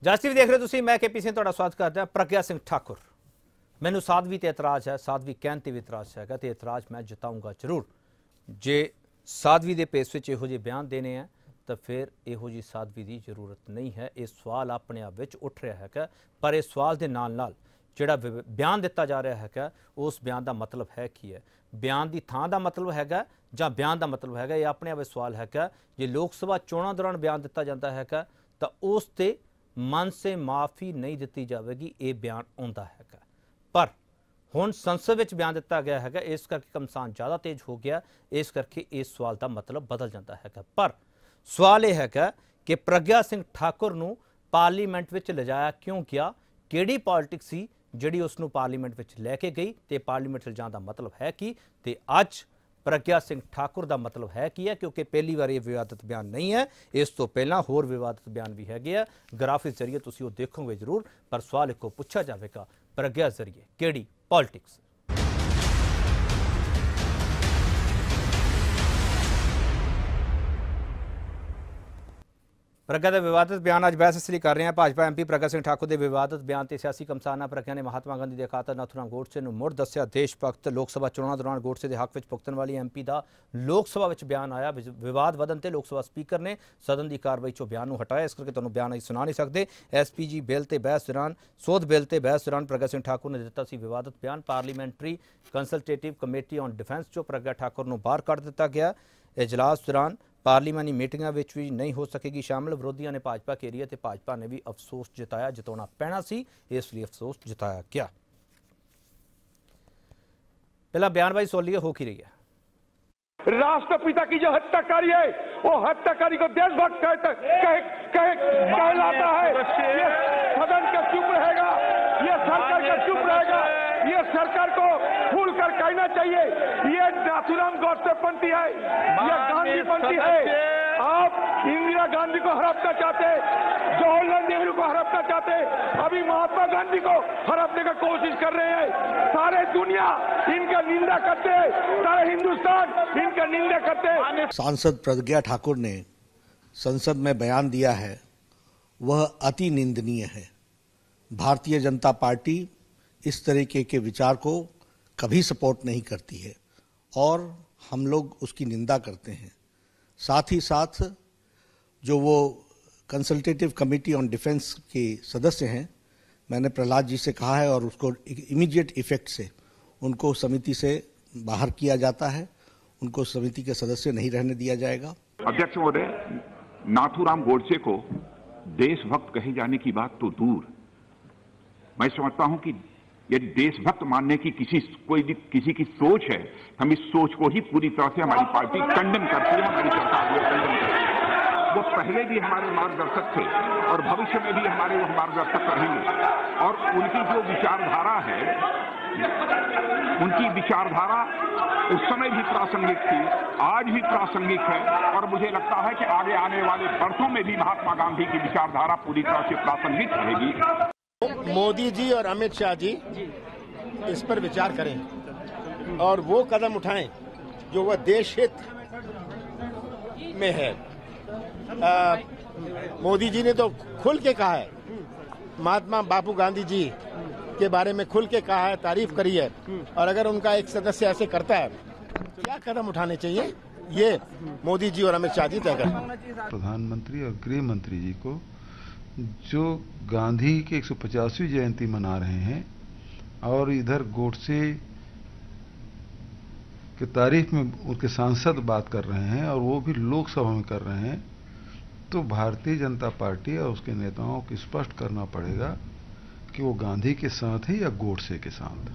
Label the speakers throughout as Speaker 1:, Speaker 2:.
Speaker 1: जस टीवी देख रहे हो तुसीं, मैं KP ਸਿੰਘ ਤੁਹਾਡਾ ਸਵਾਗਤ ਕਰਦਾ। प्रज्ञा सिंह ठाकुर, मैनू साधवी ते इतराज़ है, साधवी कहण ते भी इतराज़ है तो इतराज़ मैं जताऊँगा जरूर। जे साधवी के पेस में इहो ਜਿਹੇ बयान देने हैं तो फिर इहो जी साधवी की जरूरत नहीं है। ये सवाल अपने आप में उठ रहा है, पर इस सवाल के नाल नाल जिहड़ा बयान दिता जा रहा है उस बयान का मतलब है की है, बयान की थां का मतलब है जां बयान का मतलब है, ये अपने आप सवाल है। जे लोक सभा चोणां दौरान बयान दिता जाता है तो उस ते मन से माफ़ी नहीं दी जाएगी, ये बयान आउंदा है। पर हुण संसद में बयान दिता गया है, इस करके घमसान ज़्यादा तेज हो गया, इस करके इस सवाल का मतलब बदल जाता है। पर सवाल यह है कि प्रज्ञा सिंह ठाकुर नूं पार्लीमेंट में लिजाया क्यों गया, किहड़ी पॉलिटिक्स सी जिहड़ी उसनूं पार्लीमेंट में लैके गई, तो पार्लीमेंट लिजाण का मतलब है कि ते अज प्रज्ञा सिंह ठाकुर का मतलब है की है, क्योंकि पहली बार ये विवादित बयान नहीं है, इस तो पहला होर विवादित बयान भी है। ग्राफिक्स जरिए तुसीं वो देखोगे जरूर, पर सवाल एक पूछा जाएगा, प्रज्ञा जरिए किहड़ी पॉलिटिक्स। प्रज्ञा का विवादित बयान अज बहस इसलिए कर रहे हैं। भाजपा MP प्रज्ञा सिंह ठाकुर के विवादित बयान से सियासी घमसाना। प्रज्ञा ने महात्मा गांधी के खातर नाथूराम गोडसे नूं मुड़ दस्सिया देश भगत। लोक सभा चोणां दौरान गोडसे के हक में भुगतण वाली MP का लोक सभा में बयान आया। विवाद वधन ते लोक सभा स्पीकर ने सदन की कार्रवाई चों बयान नूं हटाया, इस करके तुहानूं बयान असीं सुना नहीं सकते। SPG बिल ते बहस दौरान सोध बिल ते बहस दौरान प्रज्ञा सिंह ठाकुर ने दिता सी विवादित बयान। Parliamentary consultative committee on defence चों प्रज्ञा ठाकुर नूं बाहर कढ दिता गया। इजलास दौरान पार्लीमानी मीटिंगों में भी नहीं हो सकेगी शामिल। विरोधियों ने भाजपा घेरी है, भाजपा ने भी अफसोस जताया, जताना पैना सी, इसलिए अफसोस जताया गया। पहला बयानबाजी सुन लिया हो की रही है।
Speaker 2: राष्ट्रपिता की जो हत्याकारी है वो हत्याकारी को देशभक्त कहलाता है। ये सदन का चुप रहेगा, ये सरकार का चुप रहेगा, ये सरकार को खुलकर कहना चाहिए ये नाथूराम गोडसे पंथी है, ये गांधी पंथी है। आप इंदिरा गांधी को हड़पना चाहते, जवाहरलाल नेहरू को हड़पना चाहते, अभी महात्मा गांधी को हड़पने का कोशिश कर रहे हैं। सारे दुनिया इनका निंदा करते हैं, सारे हिंदुस्तान इनका निंदा करते हैं।
Speaker 3: सांसद प्रज्ञा ठाकुर ने संसद में बयान दिया है वह अति निंदनीय है। भारतीय जनता पार्टी इस तरीके के विचार को कभी सपोर्ट नहीं करती है और हम लोग उसकी निंदा करते हैं। साथ ही साथ जो वो कंसल्टेटिव कमेटी ऑन डिफेंस के सदस्य हैं, मैंने प्रहलाद जी से कहा है और उसको इमीडिएट इफेक्ट से उनको समिति से बाहर किया जाता है, उनको समिति के सदस्य नहीं रहने दिया जाएगा।
Speaker 4: अध्यक्ष महोदय, नाथूराम गोडसे को देशभक्त कहे जाने की बात तो दूर, मैं समझता हूं कि यदि देशभक्त मानने की किसी की सोच है, हम इस सोच को ही पूरी तरह से हमारी पार्टी खंडन करती है, हमारी सरकार वो खंडन करती है। वो पहले भी हमारे मार्गदर्शक थे और भविष्य में भी हमारे वो मार्गदर्शक रहेंगे और उनकी जो विचारधारा है, उनकी विचारधारा उस समय भी प्रासंगिक थी, आज भी प्रासंगिक है और मुझे लगता है कि आगे आने वाले वर्षों में भी महात्मा गांधी की विचारधारा पूरी तरह से प्रासंगिक रहेगी।
Speaker 5: मोदी जी और अमित शाह जी इस पर विचार करें और वो कदम उठाएं जो वह देश हित में है। मोदी जी ने तो खुल के कहा है, महात्मा बापू गांधी जी के बारे में खुल के कहा है, तारीफ करी है, और अगर उनका एक सदस्य ऐसे करता है क्या कदम उठाने चाहिए ये मोदी जी और अमित शाह जी तय करें।
Speaker 6: प्रधानमंत्री और गृह मंत्री जी को जो गांधी की 150वीं जयंती मना रहे हैं और इधर गोडसे के तारीफ में उनके सांसद बात कर रहे हैं और वो भी लोकसभा में कर रहे हैं, तो भारतीय जनता पार्टी और उसके नेताओं को स्पष्ट करना पड़ेगा कि वो गांधी के साथ है या गोडसे के साथ।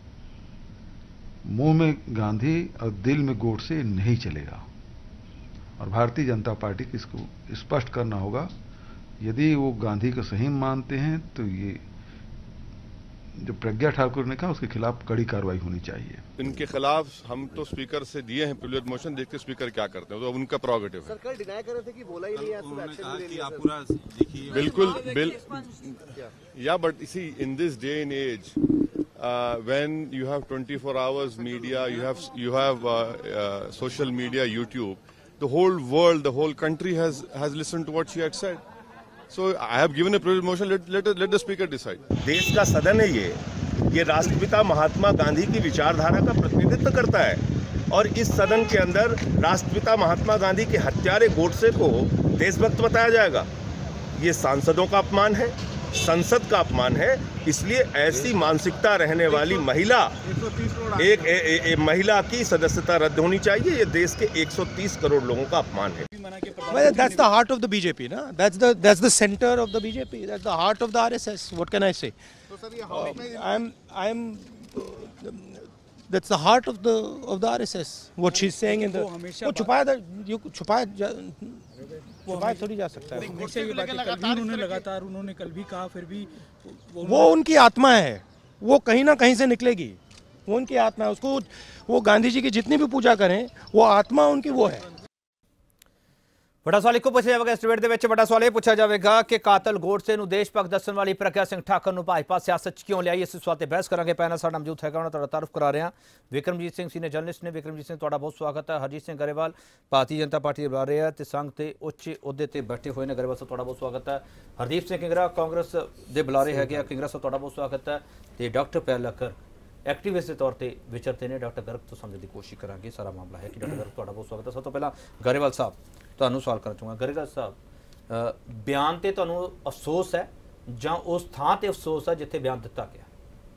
Speaker 6: मुंह में गांधी और दिल में गोडसे नहीं चलेगा और भारतीय जनता पार्टी को इसको स्पष्ट करना होगा। यदि वो गांधी को सही मानते हैं तो ये जो प्रज्ञा ठाकुर ने कहा उसके खिलाफ कड़ी कार्रवाई होनी चाहिए।
Speaker 7: इनके खिलाफ हम तो स्पीकर से दिए हैं प्रिविलेज मोशन, देखते स्पीकर क्या करते हैं, तो उनका प्रोगेटिव है।
Speaker 5: सरकार डिनाई कर रहे थे कि बोला ही नहीं है,
Speaker 7: बिल्कुल yeah but see in this day and age when you have 24 hours media, you have social media, YouTube, the whole world, the whole country has listened to what she had said. So I have given a privilege motion. Let the speaker decide.
Speaker 5: देश का सदन है ये राष्ट्रपिता महात्मा गांधी की विचारधारा का प्रतिनिधित्व करता है और इस सदन के अंदर राष्ट्रपिता महात्मा गांधी के हत्यारे गोडसे को देशभक्त बताया जाएगा। ये सांसदों का अपमान है, संसद का अपमान है। इसलिए ऐसी मानसिकता रहने वाली महिला एक महिला की सदस्यता रद्द होनी चाहिए। ये देश के 130 करोड़ लोगों का अपमान है।
Speaker 8: Well, that's the heart of the BJP, na? That's the center of the BJP. That's the heart of the RSS. What can I say? That's the heart of the RSS. What she's saying in the वो छुपाया थोड़ी जा सकता है।
Speaker 9: उन्होंने कल भी कहा, फिर भी
Speaker 8: वो उनकी आत्मा है, वो कहीं ना कहीं से निकलेगी। वो उनकी आत्मा है, उसको वो गांधी जी की जितनी भी पूजा करें, वो आत्मा उनकी वो है।
Speaker 1: ਵੱਡਾ ਸਵਾਲ ਇੱਕੋ ਪੁੱਛਿਆ ਜਾਵੇਗਾ ਇਸ ਡਿਬੇਟ ਦੇ ਵਿੱਚ। ਵੱਡਾ ਸਵਾਲ ਇਹ ਪੁੱਛਿਆ ਜਾਵੇਗਾ ਕਿ ਕਾਤਲ ਗੋਡਸੇ ਨੂੰ ਦੇਸ਼ ਭਗਤ ਦੱਸਣ ਵਾਲੀ ਪ੍ਰਗਿਆ ਸਿੰਘ ਠਾਕੁਰ ਨੂੰ ਭਾਜਪਾ ਸਿਆਸਤ 'ਚ ਕਿਉਂ ਲਿਆਈ, ਇਸ ਸਵਾਲ ਤੇ ਬਹਿਸ ਕਰਾਂਗੇ। ਪੈਨਲ ਸਾਡਾ ਮੌਜੂਦ ਹੈਗਾ, ਉਹਨਾਂ ਤੁਹਾਡਾ ਤਾਰਫ ਕਰਾ ਰਹੇ ਹਾਂ। ਵਿਕਰਮਜੀਤ ਸਿੰਘ ਸੀਨੀਅਰ ਜਰਨਲਿਸਟ ਨੇ। ਵਿਕਰਮਜੀਤ ਸਿੰਘ ਤੁਹਾਡਾ ਬਹੁਤ ਸਵਾਗਤ ਹੈ। ਹਰਜੀਤ ਸਿੰਘ ਗਰੇਵਾਲ ਭਾਰਤੀ ਜਨਤਾ ਪਾਰਟੀ ਦੇ ਬੁਲਾਰੇ ਹੈ ਤੇ ਸੰਘ ਤੇ ਉੱਚ ਅਹੁਦੇ ਤੇ ਬੈਠੇ ਹੋਏ ਨੇ। ਗਰੇਵਾਲ ਸਾਹਿਬ ਤੁਹਾਡਾ ਬਹੁਤ ਸਵਾਗਤ ਹੈ। ਹਰਦੀਪ ਸਿੰਘ ਕਿੰਗਰਾ ਕਾਂਗਰਸ ਦੇ ਬੁਲਾਰੇ ਹੈਗੇ ਆ। ਕਿੰਗਰਾ ਸਾਹਿਬ ਤੁਹਾਡਾ ਬਹੁਤ ਸਵਾਗਤ ਹੈ। ਤੇ ਡਾਕਟਰ ਪੈਲਕਰ ਐਕਟਿਵਿਸਟ ਦੇ ਤੌਰ ਤੇ ਵਿਚਰਦੇ ਨੇ। ਡਾਕਟਰ ਗਰਗ ਤੋਂ ਸਮਝਣ ਦੀ ਕੋਸ਼ਿਸ਼ ਕਰਾਂਗੇ ਸਾਰਾ ਮਾਮਲਾ ਹੈ ਕਿ ਡਾਕਟਰ ਗਰਗ ਤੁਹਾਡਾ ਬਹੁਤ ਸਵਾਗਤ ਹੈ। ਸਭ ਤੋਂ ਪਹਿਲਾਂ ਗਰੇਵਾਲ ਸਾਹਿਬ ਤੁਹਾਨੂੰ ਸਵਾਲ ਕਰਨਾ ਚਾਹੂੰਗਾ। ਗਰੇਵਾਲ ਸਾਹਿਬ, ਬਿਆਨ ਤੇ ਤੁਹਾਨੂੰ ਅਫਸੋਸ ਹੈ ਜਾਂ ਉਸ ਥਾਂ ਤੇ ਅਫਸੋਸ ਹੈ ਜਿੱਥੇ ਬਿਆਨ ਦਿੱਤਾ ਗਿਆ?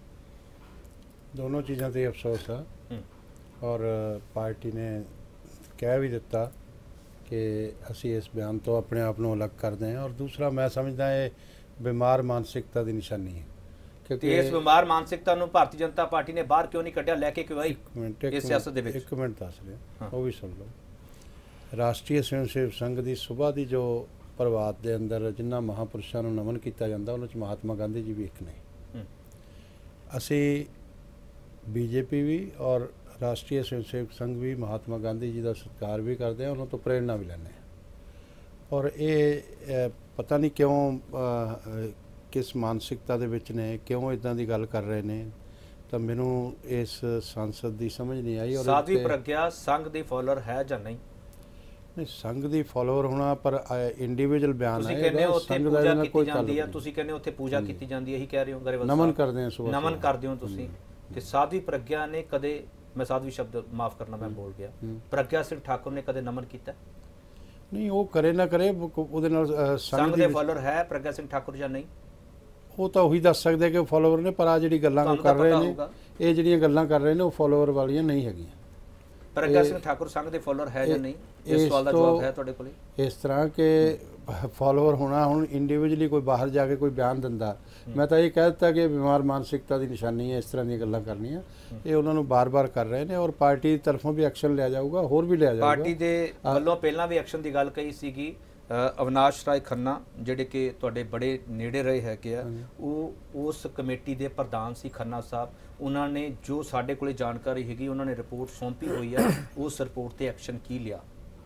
Speaker 10: ਦੋਨੋਂ ਚੀਜ਼ਾਂ ਤੇ ਅਫਸੋਸ ਆ ਔਰ ਪਾਰਟੀ ਨੇ ਕਹਿ ਵੀ ਦਿੱਤਾ ਕਿ ਅਸੀਂ ਇਸ ਬਿਆਨ ਤੋਂ ਆਪਣੇ ਆਪ ਨੂੰ ਅਲੱਗ ਕਰਦੇ ਹਾਂ। ਔਰ ਦੂਸਰਾ ਮੈਂ ਸਮਝਦਾ ਇਹ ਬਿਮਾਰ ਮਾਨਸਿਕਤਾ ਦੀ ਨਿਸ਼ਾਨੀ ਹੈ
Speaker 1: ਕਿਉਂਕਿ ਇਸ ਬਿਮਾਰ ਮਾਨਸਿਕਤਾ ਨੂੰ ਭਾਰਤੀ ਜਨਤਾ ਪਾਰਟੀ ਨੇ ਬਾਹਰ ਕਿਉਂ ਨਹੀਂ ਕੱਢਿਆ, ਲੈ ਕੇ ਕਿਉਂ ਆਈ ਇਸ ਸਿਆਸਤ ਦੇ ਵਿੱਚ?
Speaker 10: ਇੱਕ ਮਿੰਟ ਦੱਸ ਰਿਹਾ, ਉਹ ਵੀ ਸੁਣ ਲਓ। ਰਾਸ਼ਟਰੀ ਸਵੈਮ ਸੇਵਕ ਸੰਘ ਦੀ ਸੁਬਾਹ ਦੀ ਜੋ ਪ੍ਰਭਾਤ ਦੇ ਅੰਦਰ ਜਿਨ੍ਹਾਂ ਮਹਾਂਪੁਰਸ਼ਾਂ ਨੂੰ ਨਮਨ ਕੀਤਾ ਜਾਂਦਾ ਉਹਨਾਂ 'ਚ ਮਹਾਤਮਾ ਗਾਂਧੀ ਜੀ ਵੀ ਇੱਕ ਨੇ। ਅਸੀਂ ਬੀਜੇਪੀ ਵੀ ਔਰ ਰਾਸ਼ਟਰੀ ਸਵੈਮ ਸੇਵਕ ਸੰਘ ਵੀ ਮਹਾਤਮਾ ਗਾਂਧੀ ਜੀ ਦਾ ਸਤਿਕਾਰ ਵੀ ਕਰਦੇ ਹਾਂ, ਉਹਨਾਂ ਤੋਂ ਪ੍ਰੇਰਨਾ ਵੀ ਲੈਂਦੇ ਹਾਂ। ਔਰ ਇਹ ਪਤਾ ਨਹੀਂ ਕਿਉਂ ਕਿਸ ਮਾਨਸਿਕਤਾ ਦੇ ਵਿੱਚ ਨੇ, ਕਿਉਂ ਇਦਾਂ ਦੀ ਗੱਲ ਕਰ ਰਹੇ ਨੇ, ਤਾਂ ਮੈਨੂੰ ਇਸ ਸੰਸਦ ਦੀ ਸਮਝ ਨਹੀਂ ਆਈ। ਔਰ
Speaker 1: ਸਾਧਵੀ ਪ੍ਰਗਿਆ ਸੰਘ ਦੀ ਫਾਲੋਅਰ ਹੈ ਜਾਂ ਨਹੀਂ?
Speaker 10: ਨਹੀਂ, ਸੰਘ ਦੀ ਫਾਲੋਅਰ ਹੋਣਾ ਪਰ ਇੰਡੀਵਿਜੂਅਲ ਬਿਆਨ ਹੈ।
Speaker 1: ਤੁਸੀਂ ਕਹਿੰਦੇ ਹੋ ਉੱਥੇ ਪੂਜਾ ਕੀਤੀ ਜਾਂਦੀ ਹੈ, ਤੁਸੀਂ ਕਹਿੰਦੇ ਹੋ ਉੱਥੇ ਪੂਜਾ ਕੀਤੀ ਜਾਂਦੀ ਹੈ, ਇਹੀ ਕਹਿ ਰਹੇ ਹੋ ਗਰੇਵਾਲ ਸਾਹਿਬ?
Speaker 10: ਨਮਨ ਕਰਦੇ ਹਾਂ, ਸੁਬਾਹ
Speaker 1: ਨਮਨ ਕਰਦੇ ਹੋ ਤੁਸੀਂ। ਤੇ ਸਾਧਵੀ ਪ੍ਰਗਿਆ ਨੇ ਕਦੇ, ਮੈਂ ਸਾਧਵੀ ਸ਼ਬਦ ਮਾਫ ਕਰਨਾ ਮੈਂ ਬੋਲ ਗਿਆ, ਪ੍ਰਗਿਆ ਸਿੰਘ ਠਾਕੁਰ ਨੇ ਕਦੇ ਨਮਨ ਕੀਤਾ?
Speaker 10: ਨਹੀਂ, ਉਹ ਕਰੇ ਨਾ ਕਰੇ ਉਹਦੇ ਨਾਲ
Speaker 1: ਸੰਘ ਦੇ ਫਾਲੋਅਰ ਹੈ ਪ੍ਰਗਿਆ ਸਿੰਘ ਠਾਕੁਰ ਜਾਂ ਨਹੀਂ?
Speaker 10: ਉਹ ਤਾਂ ਉਹੀ ਦੱਸ ਸਕਦੇ ਕਿ ਫਾਲੋਅਰ ਨੇ, ਪਰ ਆ ਜਿਹੜੀ ਗੱਲਾਂ ਕਰ ਰਹੇ ਨੇ, ਇਹ ਜਿਹੜੀਆਂ ਗੱਲਾਂ ਕਰ ਰਹੇ ਨੇ ਉਹ ਫਾਲੋਅਰ ਵਾਲੀਆਂ ਨਹੀਂ ਹੈਗੀਆਂ।
Speaker 1: ਪ੍ਰਗਿਆ ਸਿੰਘ ਠਾਕੁਰ ਸੰਘ ਦੇ ਫਾਲੋਅਰ ਹੈ ਜਾਂ ਨਹੀਂ, ਇਸ ਸਵਾਲ ਦਾ ਜਵਾਬ ਹੈ ਤੁਹਾਡੇ ਕੋਲੇ?
Speaker 10: ਇਸ ਤਰ੍ਹਾਂ ਕਿ ਫਾਲੋਅਰ ਹੋਣਾ, ਹੁਣ ਇੰਡੀਵਿਜੂਅਲੀ ਕੋਈ ਬਾਹਰ ਜਾ ਕੇ ਕੋਈ ਬਿਆਨ ਦਿੰਦਾ, ਮੈਂ ਤਾਂ ਇਹ ਕਹਿ ਦਿੱਤਾ ਕਿ ਬਿਮਾਰ ਮਾਨਸਿਕਤਾ ਦੀ ਨਿਸ਼ਾਨੀ ਹੈ ਇਸ ਤਰ੍ਹਾਂ ਦੀਆਂ ਗੱਲਾਂ ਕਰਨੀਆਂ। ਇਹ ਉਹਨਾਂ ਨੂੰ ਬਾਰ-ਬਾਰ ਕਰ ਰਹੇ ਨੇ ਔਰ ਪਾਰਟੀ ਦੀ ਤਰਫੋਂ ਵੀ ਐਕਸ਼ਨ ਲਿਆ ਜਾਊਗਾ, ਹੋਰ ਵੀ ਲਿਆ ਜਾਊਗਾ।
Speaker 1: ਪਾਰਟੀ ਦੇ ਵੱਲੋਂ ਪਹਿਲਾਂ ਵੀ ਐਕਸ਼ਨ ਦੀ ਗੱਲ ਕਹੀ ਸੀਗੀ। ਅਵਿਨਾਸ਼ ਰਾਏ ਖੰਨਾ ਜਿਹੜੇ ਕਿ ਤੁਹਾਡੇ ਬੜੇ ਨੇੜੇ ਰਹੇ ਹੈਗੇ ਆ, ਉਹ ਉਸ ਕਮੇਟੀ ਦੇ ਪ੍ਰਧਾਨ ਸੀ ਖੰਨਾ ਸਾਹਿਬ। ਉਹਨਾਂ ਨੇ ਜੋ ਸਾਡੇ ਕੋਲੇ ਜਾਣਕਾਰੀ ਹੈਗੀ, ਉਹਨਾਂ ਨੇ ਰਿਪੋਰਟ ਸੌਂਪੀ ਹੋਈ ਆ, ਉਸ ਰਿਪੋਰਟ ਤੇ ਐਕਸ਼ਨ ਕੀ ਲਿਆ?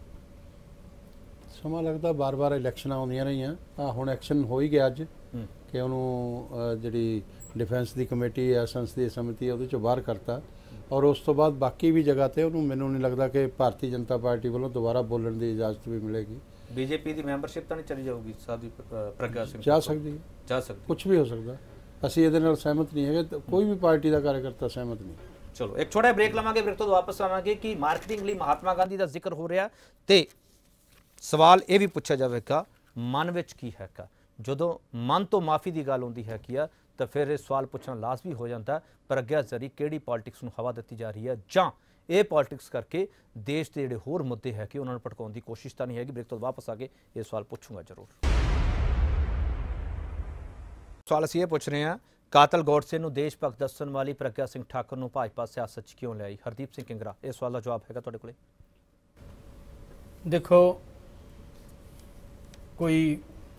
Speaker 10: ਸਮਾਂ ਲੱਗਦਾ, ਬਾਰ-ਬਾਰ ਇਲੈਕਸ਼ਨਾਂ ਆਉਂਦੀਆਂ ਰਹੀਆਂ। ਹੁਣ ਐਕਸ਼ਨ ਹੋ ਹੀ ਗਿਆ ਅੱਜ ਕਿ ਉਹਨੂੰ ਜਿਹੜੀ ਡਿਫੈਂਸ ਦੀ ਕਮੇਟੀ ਹੈ, ਸੰਸਦੀ ਸਮਿਤੀ ਉਹਦੇ ਚੋਂ ਬਾਹਰ ਕਰਤਾ। ਔਰ ਉਸ ਤੋਂ ਬਾਅਦ ਬਾਕੀ ਵੀ ਜਗ੍ਹਾ ਤੇ ਉਹਨੂੰ ਮੈਨੂੰ ਨਹੀਂ ਲੱਗਦਾ ਕਿ ਭਾਰਤੀ ਜਨਤਾ ਪਾਰਟੀ ਵੱਲੋਂ ਦੁਬਾਰਾ ਬੋਲਣ ਦੀ ਇਜਾਜ਼ਤ ਵੀ ਮਿਲੇਗੀ।
Speaker 1: ਬੀਜੇਪੀ ਦੀ ਮੈਂਬਰਸ਼ਿਪ ਤਾਂ ਨਹੀਂ ਚਲੀ ਜਾਊਗੀ ਸਾਧਵੀ ਪ੍ਰਗਿਆ ਸਿੰਘ?
Speaker 10: ਜਾ ਸਕਦੀ ਹੈ,
Speaker 1: ਜਾ ਸਕਦੀ, ਕੁਝ
Speaker 10: ਵੀ ਹੋ ਸਕਦਾ। ਅਸੀਂ ਇਹਦੇ ਨਾਲ ਸਹਿਮਤ ਨਹੀਂ ਹੈਗੇ, ਕੋਈ ਵੀ ਪਾਰਟੀ ਦਾ ਕਾਰਜਕਰਤਾ ਸਹਿਮਤ ਨਹੀਂ।
Speaker 1: ਚਲੋ ਇੱਕ ਛੋਟਾ ਬ੍ਰੇਕ ਲਵਾਂਗੇ, ਬ੍ਰੇਕ ਤੋਂ ਵਾਪਸ ਆਵਾਂਗੇ ਕਿ ਮਾਰਕੀਟਿੰਗ ਲਈ ਮਹਾਤਮਾ ਗਾਂਧੀ ਦਾ ਜ਼ਿਕਰ ਹੋ ਰਿਹਾ ਤੇ ਸਵਾਲ ਇਹ ਵੀ ਪੁੱਛਿਆ ਜਾਵੇਗਾ ਮਨ ਵਿੱਚ ਕੀ ਹੈਗਾ। ਜਦੋਂ ਮਨ ਤੋਂ ਮਾਫੀ ਦੀ ਗੱਲ ਹੁੰਦੀ ਹੈ ਕੀ ਆ, ਤਾਂ ਫਿਰ ਇਹ ਸਵਾਲ ਪੁੱਛਣਾ ਲਾਜ਼ਮੀ ਹੋ ਜਾਂਦਾ ਪ੍ਰਗਿਆ ਜ਼ਰੀ ਕਿਹੜੀ ਪੋਲਿਟਿਕਸ ਨੂੰ ਹਵਾ ਦਿੱਤੀ ਜਾ ਰਹੀ ਹੈ, ਜਾਂ ਇਹ ਪੋਲਿਟਿਕਸ ਕਰਕੇ ਦੇਸ਼ ਦੇ ਜਿਹੜੇ ਹੋਰ ਮੁੱਦੇ ਹੈ ਕਿ ਉਹਨਾਂ ਨੂੰ ਭਟਕਾਉਣ ਦੀ ਕੋਸ਼ਿਸ਼ ਤਾਂ ਨਹੀਂ ਹੈਗੀ। ਬ੍ਰੇਕ ਤੋਂ ਵਾਪਸ ਆ ਕੇ ਇਹ ਸਵਾਲ ਪੁੱਛੂੰਗਾ ਜ਼ਰੂਰ। ਸਵਾਲ ਅਸੀਂ ਇਹ ਪੁੱਛ ਰਹੇ ਹਾਂ, ਕਾਤਲ ਗੋਡਸੇ ਨੂੰ ਦੇਸ਼ ਭਗਤ ਦੱਸਣ ਵਾਲੀ ਪ੍ਰਗਿਆ ਸਿੰਘ ਠਾਕੁਰ ਨੂੰ ਭਾਜਪਾ ਸਿਆਸਤ 'ਚ ਕਿਉਂ ਲਿਆਈ? ਹਰਦੀਪ ਸਿੰਘ ਕਿੰਗਰਾ, ਇਹ ਸਵਾਲ ਦਾ ਜਵਾਬ ਹੈਗਾ ਤੁਹਾਡੇ ਕੋਲੇ?
Speaker 9: ਦੇਖੋ, ਕੋਈ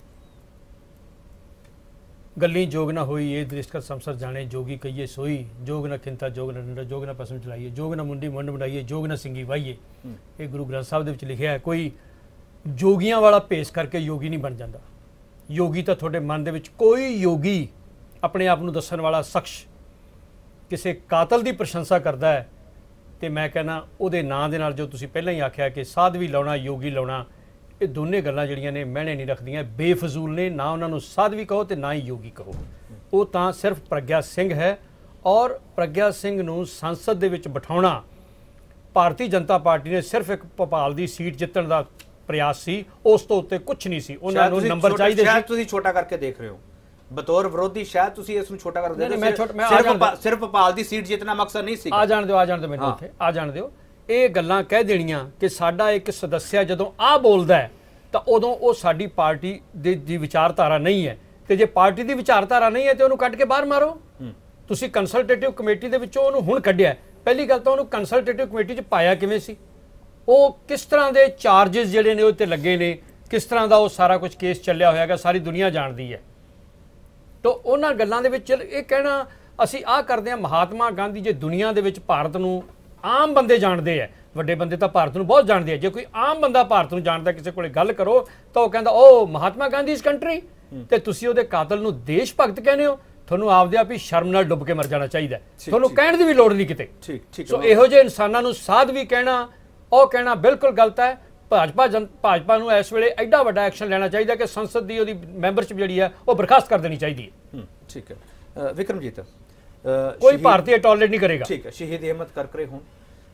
Speaker 9: गली जोग ना होई ये दृष्ट कर संसर जाने जोगी कहिए सोई, जोग ना खिंता जोग ना डंडा, जोग ना पसम चलाइए, जोग ना मुंडी मुंड मुंडाइए, जोग ना सिंगी वाइए। ये गुरु ग्रंथ साहब दे विच लिखिया है। कोई जोगियां वाला भेस करके योगी नहीं बन जाता। योगी तो थोड़े मन दे विच कोई योगी अपने आप नूं दस्सण वाला शख्स किसी कातल की प्रशंसा करता है तो मैं कहना उहदे नां दे नाल जो तुसीं पहलां ही आख्या कि साधवी लाउणा योगी लाउणा ਇਹ ਦੋਨੇ ਗੱਲਾਂ ਜਿਹੜੀਆਂ ਨੇ ਮਹਿਣੇ ਨਹੀਂ ਰੱਖਦੀਆਂ, ਬੇਫਜ਼ੂਲ ਨੇ। ਨਾ ਉਹਨਾਂ ਨੂੰ ਸਾਧਵੀ ਕਹੋ ਤੇ ਨਾ ਹੀ ਯੋਗੀ ਕਹੋ। ਉਹ ਤਾਂ ਸਿਰਫ ਪ੍ਰਗਿਆ ਸਿੰਘ ਹੈ, ਔਰ ਪ੍ਰਗਿਆ ਸਿੰਘ ਨੂੰ ਸੰਸਦ ਦੇ ਵਿੱਚ ਬਿਠਾਉਣਾ ਭਾਰਤੀ ਜਨਤਾ ਪਾਰਟੀ ਨੇ ਸਿਰਫ ਇੱਕ ਭੋਪਾਲ ਦੀ ਸੀਟ ਜਿੱਤਣ ਦਾ ਪ੍ਰयास ਸੀ, ਉਸ ਤੋਂ ਉੱਤੇ ਕੁਝ ਨਹੀਂ ਸੀ। ਉਹਨਾਂ ਨੂੰ ਨੰਬਰ ਚਾਹੀਦੇ ਸੀ।
Speaker 1: ਸ਼ਾਇਦ ਤੁਸੀਂ ਛੋਟਾ ਕਰਕੇ ਦੇਖ ਰਹੇ ਹੋ ਬਤੌਰ ਵਿਰੋਧੀ, ਸ਼ਾਇਦ ਤੁਸੀਂ ਇਸ ਨੂੰ ਛੋਟਾ ਕਰ ਦੇਖ ਰਹੇ ਹੋ। ਸਿਰਫ ਭੋਪਾਲ ਦੀ ਸੀਟ ਜਿੱਤਣਾ ਮਕਸਦ ਨਹੀਂ ਸੀ।
Speaker 9: ਆ ਜਾਣ ਦਿਓ ਮੈਨੂੰ ਉੱਥੇ ਆ ਜਾਣ ਦਿਓ। ਇਹ ਗੱਲਾਂ ਕਹਿ ਦੇਣੀਆਂ ਕਿ ਸਾਡਾ ਇੱਕ ਸਦੱਸਿਆ ਜਦੋਂ ਆ ਬੋਲਦਾ ਹੈ ਤਾਂ ਉਦੋਂ ਉਹ ਸਾਡੀ ਪਾਰਟੀ ਦੀ ਵਿਚਾਰਧਾਰਾ ਨਹੀਂ ਹੈ, ਤੇ ਜੇ ਪਾਰਟੀ ਦੀ ਵਿਚਾਰਧਾਰਾ ਨਹੀਂ ਹੈ ਤੇ ਉਹਨੂੰ ਕੱਢ ਕੇ ਬਾਹਰ ਮਾਰੋ। ਤੁਸੀਂ ਕੰਸਲਟੇਟਿਵ ਕਮੇਟੀ ਦੇ ਵਿੱਚੋਂ ਉਹਨੂੰ ਹੁਣ ਕੱਢਿਆ। ਪਹਿਲੀ ਗੱਲ ਤਾਂ ਉਹਨੂੰ ਕੰਸਲਟੇਟਿਵ ਕਮੇਟੀ 'ਚ ਪਾਇਆ ਕਿਵੇਂ ਸੀ? ਉਹ ਕਿਸ ਤਰ੍ਹਾਂ ਦੇ ਚਾਰजेस ਜਿਹੜੇ ਨੇ ਉਹ ਤੇ ਲੱਗੇ ਨੇ, ਕਿਸ ਤਰ੍ਹਾਂ ਦਾ ਉਹ ਸਾਰਾ ਕੁਝ ਕੇਸ ਚੱਲਿਆ ਹੋਇਆਗਾ, ਸਾਰੀ ਦੁਨੀਆ ਜਾਣਦੀ ਹੈ। ਤਾਂ ਉਹਨਾਂ ਗੱਲਾਂ ਦੇ ਵਿੱਚ ਇਹ ਕਹਿਣਾ ਅਸੀਂ ਆਹ ਕਰਦੇ ਹਾਂ। ਮਹਾਤਮਾ ਗਾਂਧੀ ਜੇ ਦੁਨੀਆ ਦੇ ਵਿੱਚ ਭਾਰਤ ਨੂੰ ਆਮ ਬੰਦੇ ਜਾਣਦੇ ਆ, ਵੱਡੇ ਬੰਦੇ ਤਾਂ ਭਾਰਤ ਨੂੰ ਬਹੁਤ ਜਾਣਦੇ ਆ, ਜੇ ਕੋਈ ਆਮ ਬੰਦਾ ਭਾਰਤ ਨੂੰ ਜਾਣਦਾ ਕਿਸੇ ਕੋਲੇ ਗੱਲ ਕਰੋ ਤਾਂ ਉਹ ਕਹਿੰਦਾ ਉਹ ਮਹਾਤਮਾ ਗਾਂਧੀ ਇਸ ਕੰਟਰੀ, ਤੇ ਤੁਸੀਂ ਉਹਦੇ ਕਾਤਲ ਨੂੰ ਦੇਸ਼ ਭਗਤ ਕਹਿੰਦੇ ਹੋ। ਤੁਹਾਨੂੰ ਆਪਦੇ ਆਪ ਹੀ ਸ਼ਰਮ ਨਾਲ ਡੁੱਬ ਕੇ ਮਰ ਜਾਣਾ ਚਾਹੀਦਾ। ਤੁਹਾਨੂੰ ਕਹਿਣ ਦੀ ਵੀ ਲੋੜ ਨਹੀਂ ਕਿਤੇ। ਸੋ ਇਹੋ ਜਿਹੇ ਇਨਸਾਨਾਂ ਨੂੰ ਸਾਧਵੀ ਕਹਿਣਾ, ਉਹ ਕਹਿਣਾ ਬਿਲਕੁਲ ਗਲਤ ਹੈ। ਭਾਜਪਾ ਨੂੰ ਇਸ ਵੇਲੇ ਐਡਾ ਵੱਡਾ ਐਕਸ਼ਨ ਲੈਣਾ ਚਾਹੀਦਾ ਕਿ ਸੰਸਦ ਦੀ ਉਹਦੀ ਮੈਂਬਰਸ਼ਿਪ ਜਿਹੜੀ ਹੈ ਉਹ ਬਰਖਾਸਤ ਕਰ ਦੇਣੀ ਚਾਹੀਦੀ ਹੈ।
Speaker 1: ਠੀਕ ਹੈ ਵਿਕਰਮਜੀਤ,
Speaker 9: ਕੋਈ ਭਾਰਤੀ ਟੋਲਰੇਟ ਨਹੀਂ ਕਰੇਗਾ।
Speaker 1: ਠੀਕ ਹੈ, ਸ਼ਹੀਦ ਅਹਿਮਦ ਕਰਕਰੇ ਹੋਣ,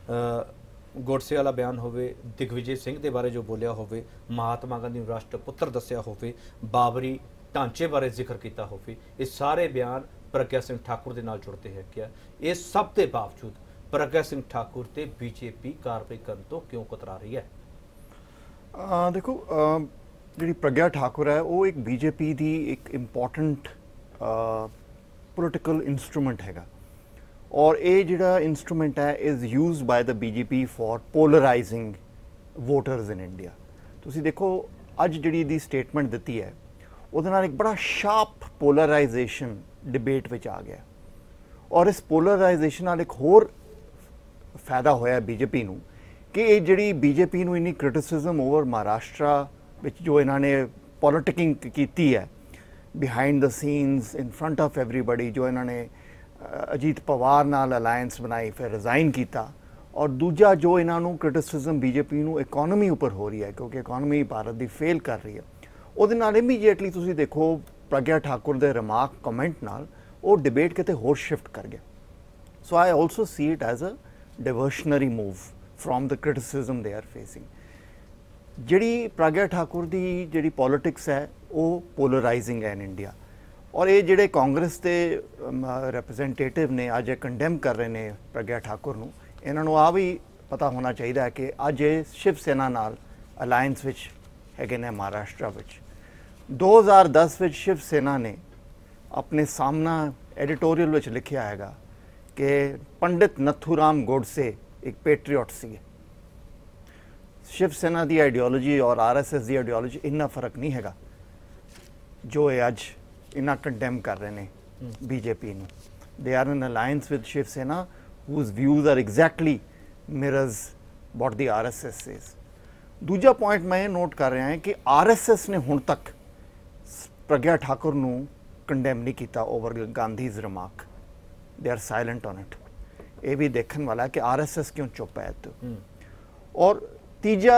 Speaker 1: ਗੋਡਸੇ ਵਾਲਾ ਬਿਆਨ ਹੋਵੇ, ਦਿਗਵਿਜੇ ਸਿੰਘ ਦੇ ਬਾਰੇ ਜੋ ਬੋਲਿਆ ਹੋਵੇ, ਮਹਾਤਮਾ ਗਾਂਧੀ ਨੂੰ ਰਾਸ਼ਟਰ ਪੁੱਤਰ ਦੱਸਿਆ ਹੋਵੇ, ਬਾਬਰੀ ਢਾਂਚੇ ਬਾਰੇ ਜ਼ਿਕਰ ਕੀਤਾ ਹੋਵੇ, ਇਹ ਸਾਰੇ ਬਿਆਨ ਪ੍ਰਗਿਆ ਸਿੰਘ ਠਾਕੁਰ ਦੇ ਨਾਲ ਜੁੜਦੇ ਹੈ। ਕਿਆ ਇਹ ਸਭ ਦੇ ਬਾਵਜੂਦ ਪ੍ਰਗਿਆ ਸਿੰਘ ਠਾਕੁਰ ਤੇ ਬੀਜੇਪੀ ਕਾਰਵਾਈ ਕਰਨ ਤੋਂ ਕਿਉਂ ਕਤਰਾ ਰਹੀ ਹੈ?
Speaker 11: ਦੇਖੋ, ਜਿਹੜੀ ਪ੍ਰਗਿਆ ਠਾਕੁਰ ਹੈ ਉਹ ਇੱਕ ਬੀਜੇਪੀ ਦੀ ਇੱਕ ਇੰਪੋਰਟੈਂਟ ਪੋਲੀਟੀਕਲ ਇਨਸਟਰੂਮੈਂਟ ਹੈਗਾ, ਔਰ ਇਹ ਜਿਹੜਾ ਇਨਸਟਰੂਮੈਂਟ ਹੈ is used by the BJP for polarising voters in India. ਤੁਸੀਂ ਦੇਖੋ ਅੱਜ ਜਿਹੜੀ ਦੀ ਸਟੇਟਮੈਂਟ ਦਿੱਤੀ ਹੈ ਉਹਦੇ ਨਾਲ ਇੱਕ ਬੜਾ ਸ਼ਾਰਪ ਪੋਲਰਾਈਜੇਸ਼ਨ ਡਿਬੇਟ ਵਿੱਚ ਆ ਗਿਆ, ਔਰ ਇਸ ਪੋਲਰਾਈਜੇਸ਼ਨ ਨਾਲ ਇੱਕ ਹੋਰ ਫਾਇਦਾ ਹੋਇਆ ਬੀਜੇਪੀ ਨੂੰ ਕਿ ਇਹ ਜਿਹੜੀ ਬੀਜੇਪੀ ਨੂੰ ਇੰਨੀ ਕ੍ਰਿਟਿਸਿਜ਼ਮ ਓਵਰ ਮਹਾਰਾਸ਼ਟਰ ਵਿੱਚ ਜੋ ਇਹਨਾਂ ਨੇ ਪੋਲਿਟਿਕਿੰਗ ਕੀਤੀ ਹੈ behind the scenes in front of everybody, ਜੋ ਇਹਨਾਂ ਨੇ ਅਜੀਤ ਪਵਾਰ ਨਾਲ ਅਲਾਇੰਸ ਬਣਾਈ ਫਿਰ ਰਿਜ਼ਾਈਨ ਕੀਤਾ, ਔਰ ਦੂਜਾ ਜੋ ਇਹਨਾਂ ਨੂੰ ਕ੍ਰਿਟਿਸਿਜ਼ਮ ਬੀਜੇਪੀ ਨੂੰ ਇਕਨੋਮੀ ਉੱਪਰ ਹੋ ਰਹੀ ਹੈ ਕਿਉਂਕਿ ਇਕਨੋਮੀ ਭਾਰਤ ਦੀ ਫੇਲ ਕਰ ਰਹੀ ਹੈ, ਉਹਦੇ ਨਾਲ ਇਮੀਡੀਏਟਲੀ ਤੁਸੀਂ ਦੇਖੋ ਪ੍ਰਗਿਆ ਠਾਕੁਰ ਦੇ ਰਿਮਾਰਕ ਕਮੈਂਟ ਨਾਲ ਉਹ ਡਿਬੇਟ ਕਿਤੇ ਹੋਰ ਸ਼ਿਫਟ ਕਰ ਗਿਆ। So I also see it as a diversionary move from the criticism they are facing। ਜਿਹੜੀ ਪ੍ਰਗਿਆ ਠਾਕੁਰ ਦੀ ਜਿਹੜੀ ਪੋਲਿਟਿਕਸ ਹੈ ਉਹ ਪੋਲਰਾਈਜ਼ਿੰਗ ਹੈ ਇਨ ਇੰਡੀਆ, ਔਰ ਇਹ ਜਿਹੜੇ ਕਾਂਗਰਸ ਦੇ ਰਿਪਰੈਜ਼ੈਂਟੇਟਿਵ ਨੇ ਅੱਜ ਇਹ ਕੰਡੈਮ ਕਰ ਰਹੇ ਨੇ ਪ੍ਰਗਿਆ ਠਾਕੁਰ ਨੂੰ, ਇਹਨਾਂ ਨੂੰ ਆ ਵੀ ਪਤਾ ਹੋਣਾ ਚਾਹੀਦਾ ਹੈ ਕਿ ਅੱਜ ਇਹ ਸ਼ਿਵ ਸੈਨਾ ਨਾਲ ਅਲਾਇੰਸ ਵਿੱਚ ਹੈਗੇ ਨੇ ਮਹਾਰਾਸ਼ਟਰ ਵਿੱਚ। 2010 ਵਿੱਚ ਸ਼ਿਵ ਸੈਨਾ ਨੇ ਆਪਣੇ ਸਾਹਮਣਾ ਐਡੀਟੋਰੀਅਲ ਵਿੱਚ ਲਿਖਿਆ ਹੈਗਾ ਕਿ ਪੰਡਿਤ ਨਥੂਰਾਮ ਗੋਡਸੇ ਇੱਕ ਪੈਟਰੀਅਟ ਸੀ। ਸ਼ਿਵ ਸੈਨਾ ਦੀ ਆਈਡੀਓਲੋਜੀ ਔਰ ਆਰਐਸਐਸ ਦੀ ਆਈਡੀਓਲੋਜੀ ਇੰਨਾ ਫਰਕ ਨਹੀਂ ਹੈਗਾ ਜੋ ਇਹ ਅੱਜ ਇੰਨਾ ਕੰਡੈਮ ਕਰ ਰਹੇ ਨੇ ਬੀਜੇਪੀ ਨੂੰ। They are in alliance with Shiv Sena whose views are exactly mirrors what the RSS says। ਦੂਜਾ ਪੁਆਇੰਟ ਮੈਂ ਇਹ ਨੋਟ ਕਰ ਰਿਹਾ ਹਾਂ ਕਿ ਆਰਐਸਐਸ ਨੇ ਹੁਣ ਤੱਕ ਪ੍ਰਗਿਆ ਠਾਕੁਰ ਨੂੰ ਕੰਡੈਮ ਨਹੀਂ ਕੀਤਾ over Gandhi's remark, they are silent on it. ਇਹ ਵੀ ਦੇਖਣ ਵਾਲਾ ਹੈ ਕਿ ਆਰਐਸਐਸ ਕਿਉਂ ਚੁੱਪ ਹੈ। ਔਰ ਤੀਜਾ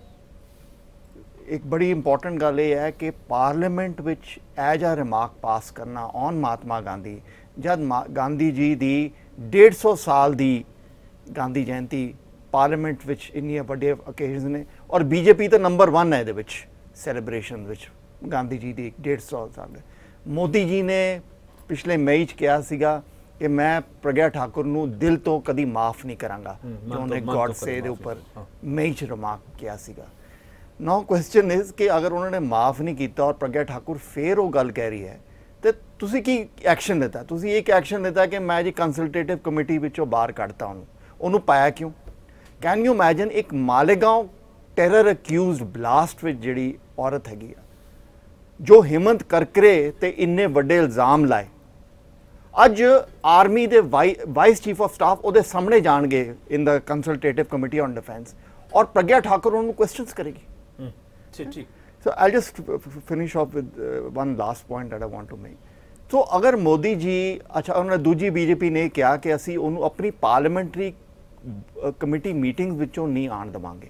Speaker 11: ਇੱਕ ਬੜੀ ਇੰਪੋਰਟੈਂਟ ਗੱਲ ਇਹ ਹੈ ਕਿ ਪਾਰਲੀਮੈਂਟ ਵਿੱਚ ਐਜ ਆ ਰਿਮਾਰਕ ਪਾਸ ਕਰਨਾ ਔਨ ਮਹਾਤਮਾ ਗਾਂਧੀ, ਜਦ ਗਾਂਧੀ ਜੀ ਦੀ 150 ਸਾਲ ਦੀ ਗਾਂਧੀ ਜਯੰਤੀ ਪਾਰਲੀਮੈਂਟ ਵਿੱਚ ਇੰਨੀਆਂ ਵੱਡੀਆਂ ਓਕੇਜ਼ਨ ਨੇ, ਔਰ ਬੀਜੇਪੀ ਤਾਂ ਨੰਬਰ 1 ਹੈ ਇਹਦੇ ਵਿੱਚ ਸੈਲੀਬ੍ਰੇਸ਼ਨ ਵਿੱਚ ਗਾਂਧੀ ਜੀ ਦੀ 150 ਸਾਲ। ਮੋਦੀ ਜੀ ਨੇ ਪਿਛਲੇ ਮਈ 'ਚ ਕਿਹਾ ਸੀਗਾ ਕਿ ਮੈਂ ਪ੍ਰਗਿਆ ਠਾਕੁਰ ਨੂੰ ਦਿਲ ਤੋਂ ਕਦੀ ਮਾਫ ਨਹੀਂ ਕਰਾਂਗਾ, ਜੋ ਉਹਨੇ ਗੋਡਸੇ ਦੇ ਉੱਪਰ ਮਈ 'ਚ ਰਿਮਾਰਕ ਕਿਹਾ ਸੀਗਾ। ਨਾਓ ਕੁਐਸਚਨ ਇਜ਼ ਕਿ ਅਗਰ ਉਹਨਾਂ ਨੇ ਮਾਫ ਨਹੀਂ ਕੀਤਾ ਔਰ ਪ੍ਰਗਿਆ ਠਾਕੁਰ ਫੇਰ ਉਹ ਗੱਲ ਕਹਿ ਰਹੀ ਹੈ ਤੇ ਤੁਸੀਂ ਕੀ ਐਕਸ਼ਨ ਲਿੱਤਾ? ਤੁਸੀਂ ਇੱਕ ਐਕਸ਼ਨ ਲਿੱਤਾ ਕਿ ਮੈਂ ਜੀ ਕੰਸਲਟੇਟਿਵ ਕਮੇਟੀ ਵਿੱਚੋਂ ਬਾਹਰ ਕੱਢਤਾ ਉਹਨੂੰ ਪਾਇਆ ਕਿਉਂ? ਕੈਨ ਯੂ ਇਮੈਜਿਨ ਇੱਕ ਮਾਲੇਗਾਂਵ ਟੈਰਰ ਅਕਿਊਜ਼ਡ ਬਲਾਸਟ ਵਿੱਚ ਜਿਹੜੀ ਔਰਤ ਹੈਗੀ ਆ ਜੋ ਹਿੰਮਤ ਕਰਕਰੇ ਤੇ ਇੰਨੇ ਵੱਡੇ ਇਲਜ਼ਾਮ ਲਾਏ, ਅੱਜ ਆਰਮੀ ਦੇ ਵਾਈਸ ਚੀਫ ਆਫ ਸਟਾਫ ਉਹਦੇ ਸਾਹਮਣੇ ਜਾਣਗੇ in the consultative committee on defence, ਔਰ ਪ੍ਰਗਿਆ ਠਾਕੁਰ ਉਹਨੂੰ ਕੁਐਸਚਨਸ ਕਰੇਗੀ।
Speaker 1: ਠੀਕ।
Speaker 11: So I'll just finish off with one last point that I want to make। So ਅਗਰ ਮੋਦੀ ਜੀ ਉਹਨਾਂ ਦੂਜੀ ਬੀਜੇਪੀ ਨੇ ਕਿਹਾ ਕਿ ਅਸੀਂ ਉਹਨੂੰ ਆਪਣੀ ਪਾਰਲੀਮੈਂਟਰੀ ਕਮੇਟੀ ਮੀਟਿੰਗ ਵਿੱਚੋਂ ਨਹੀਂ ਆਉਣ ਦੇਵਾਂਗੇ,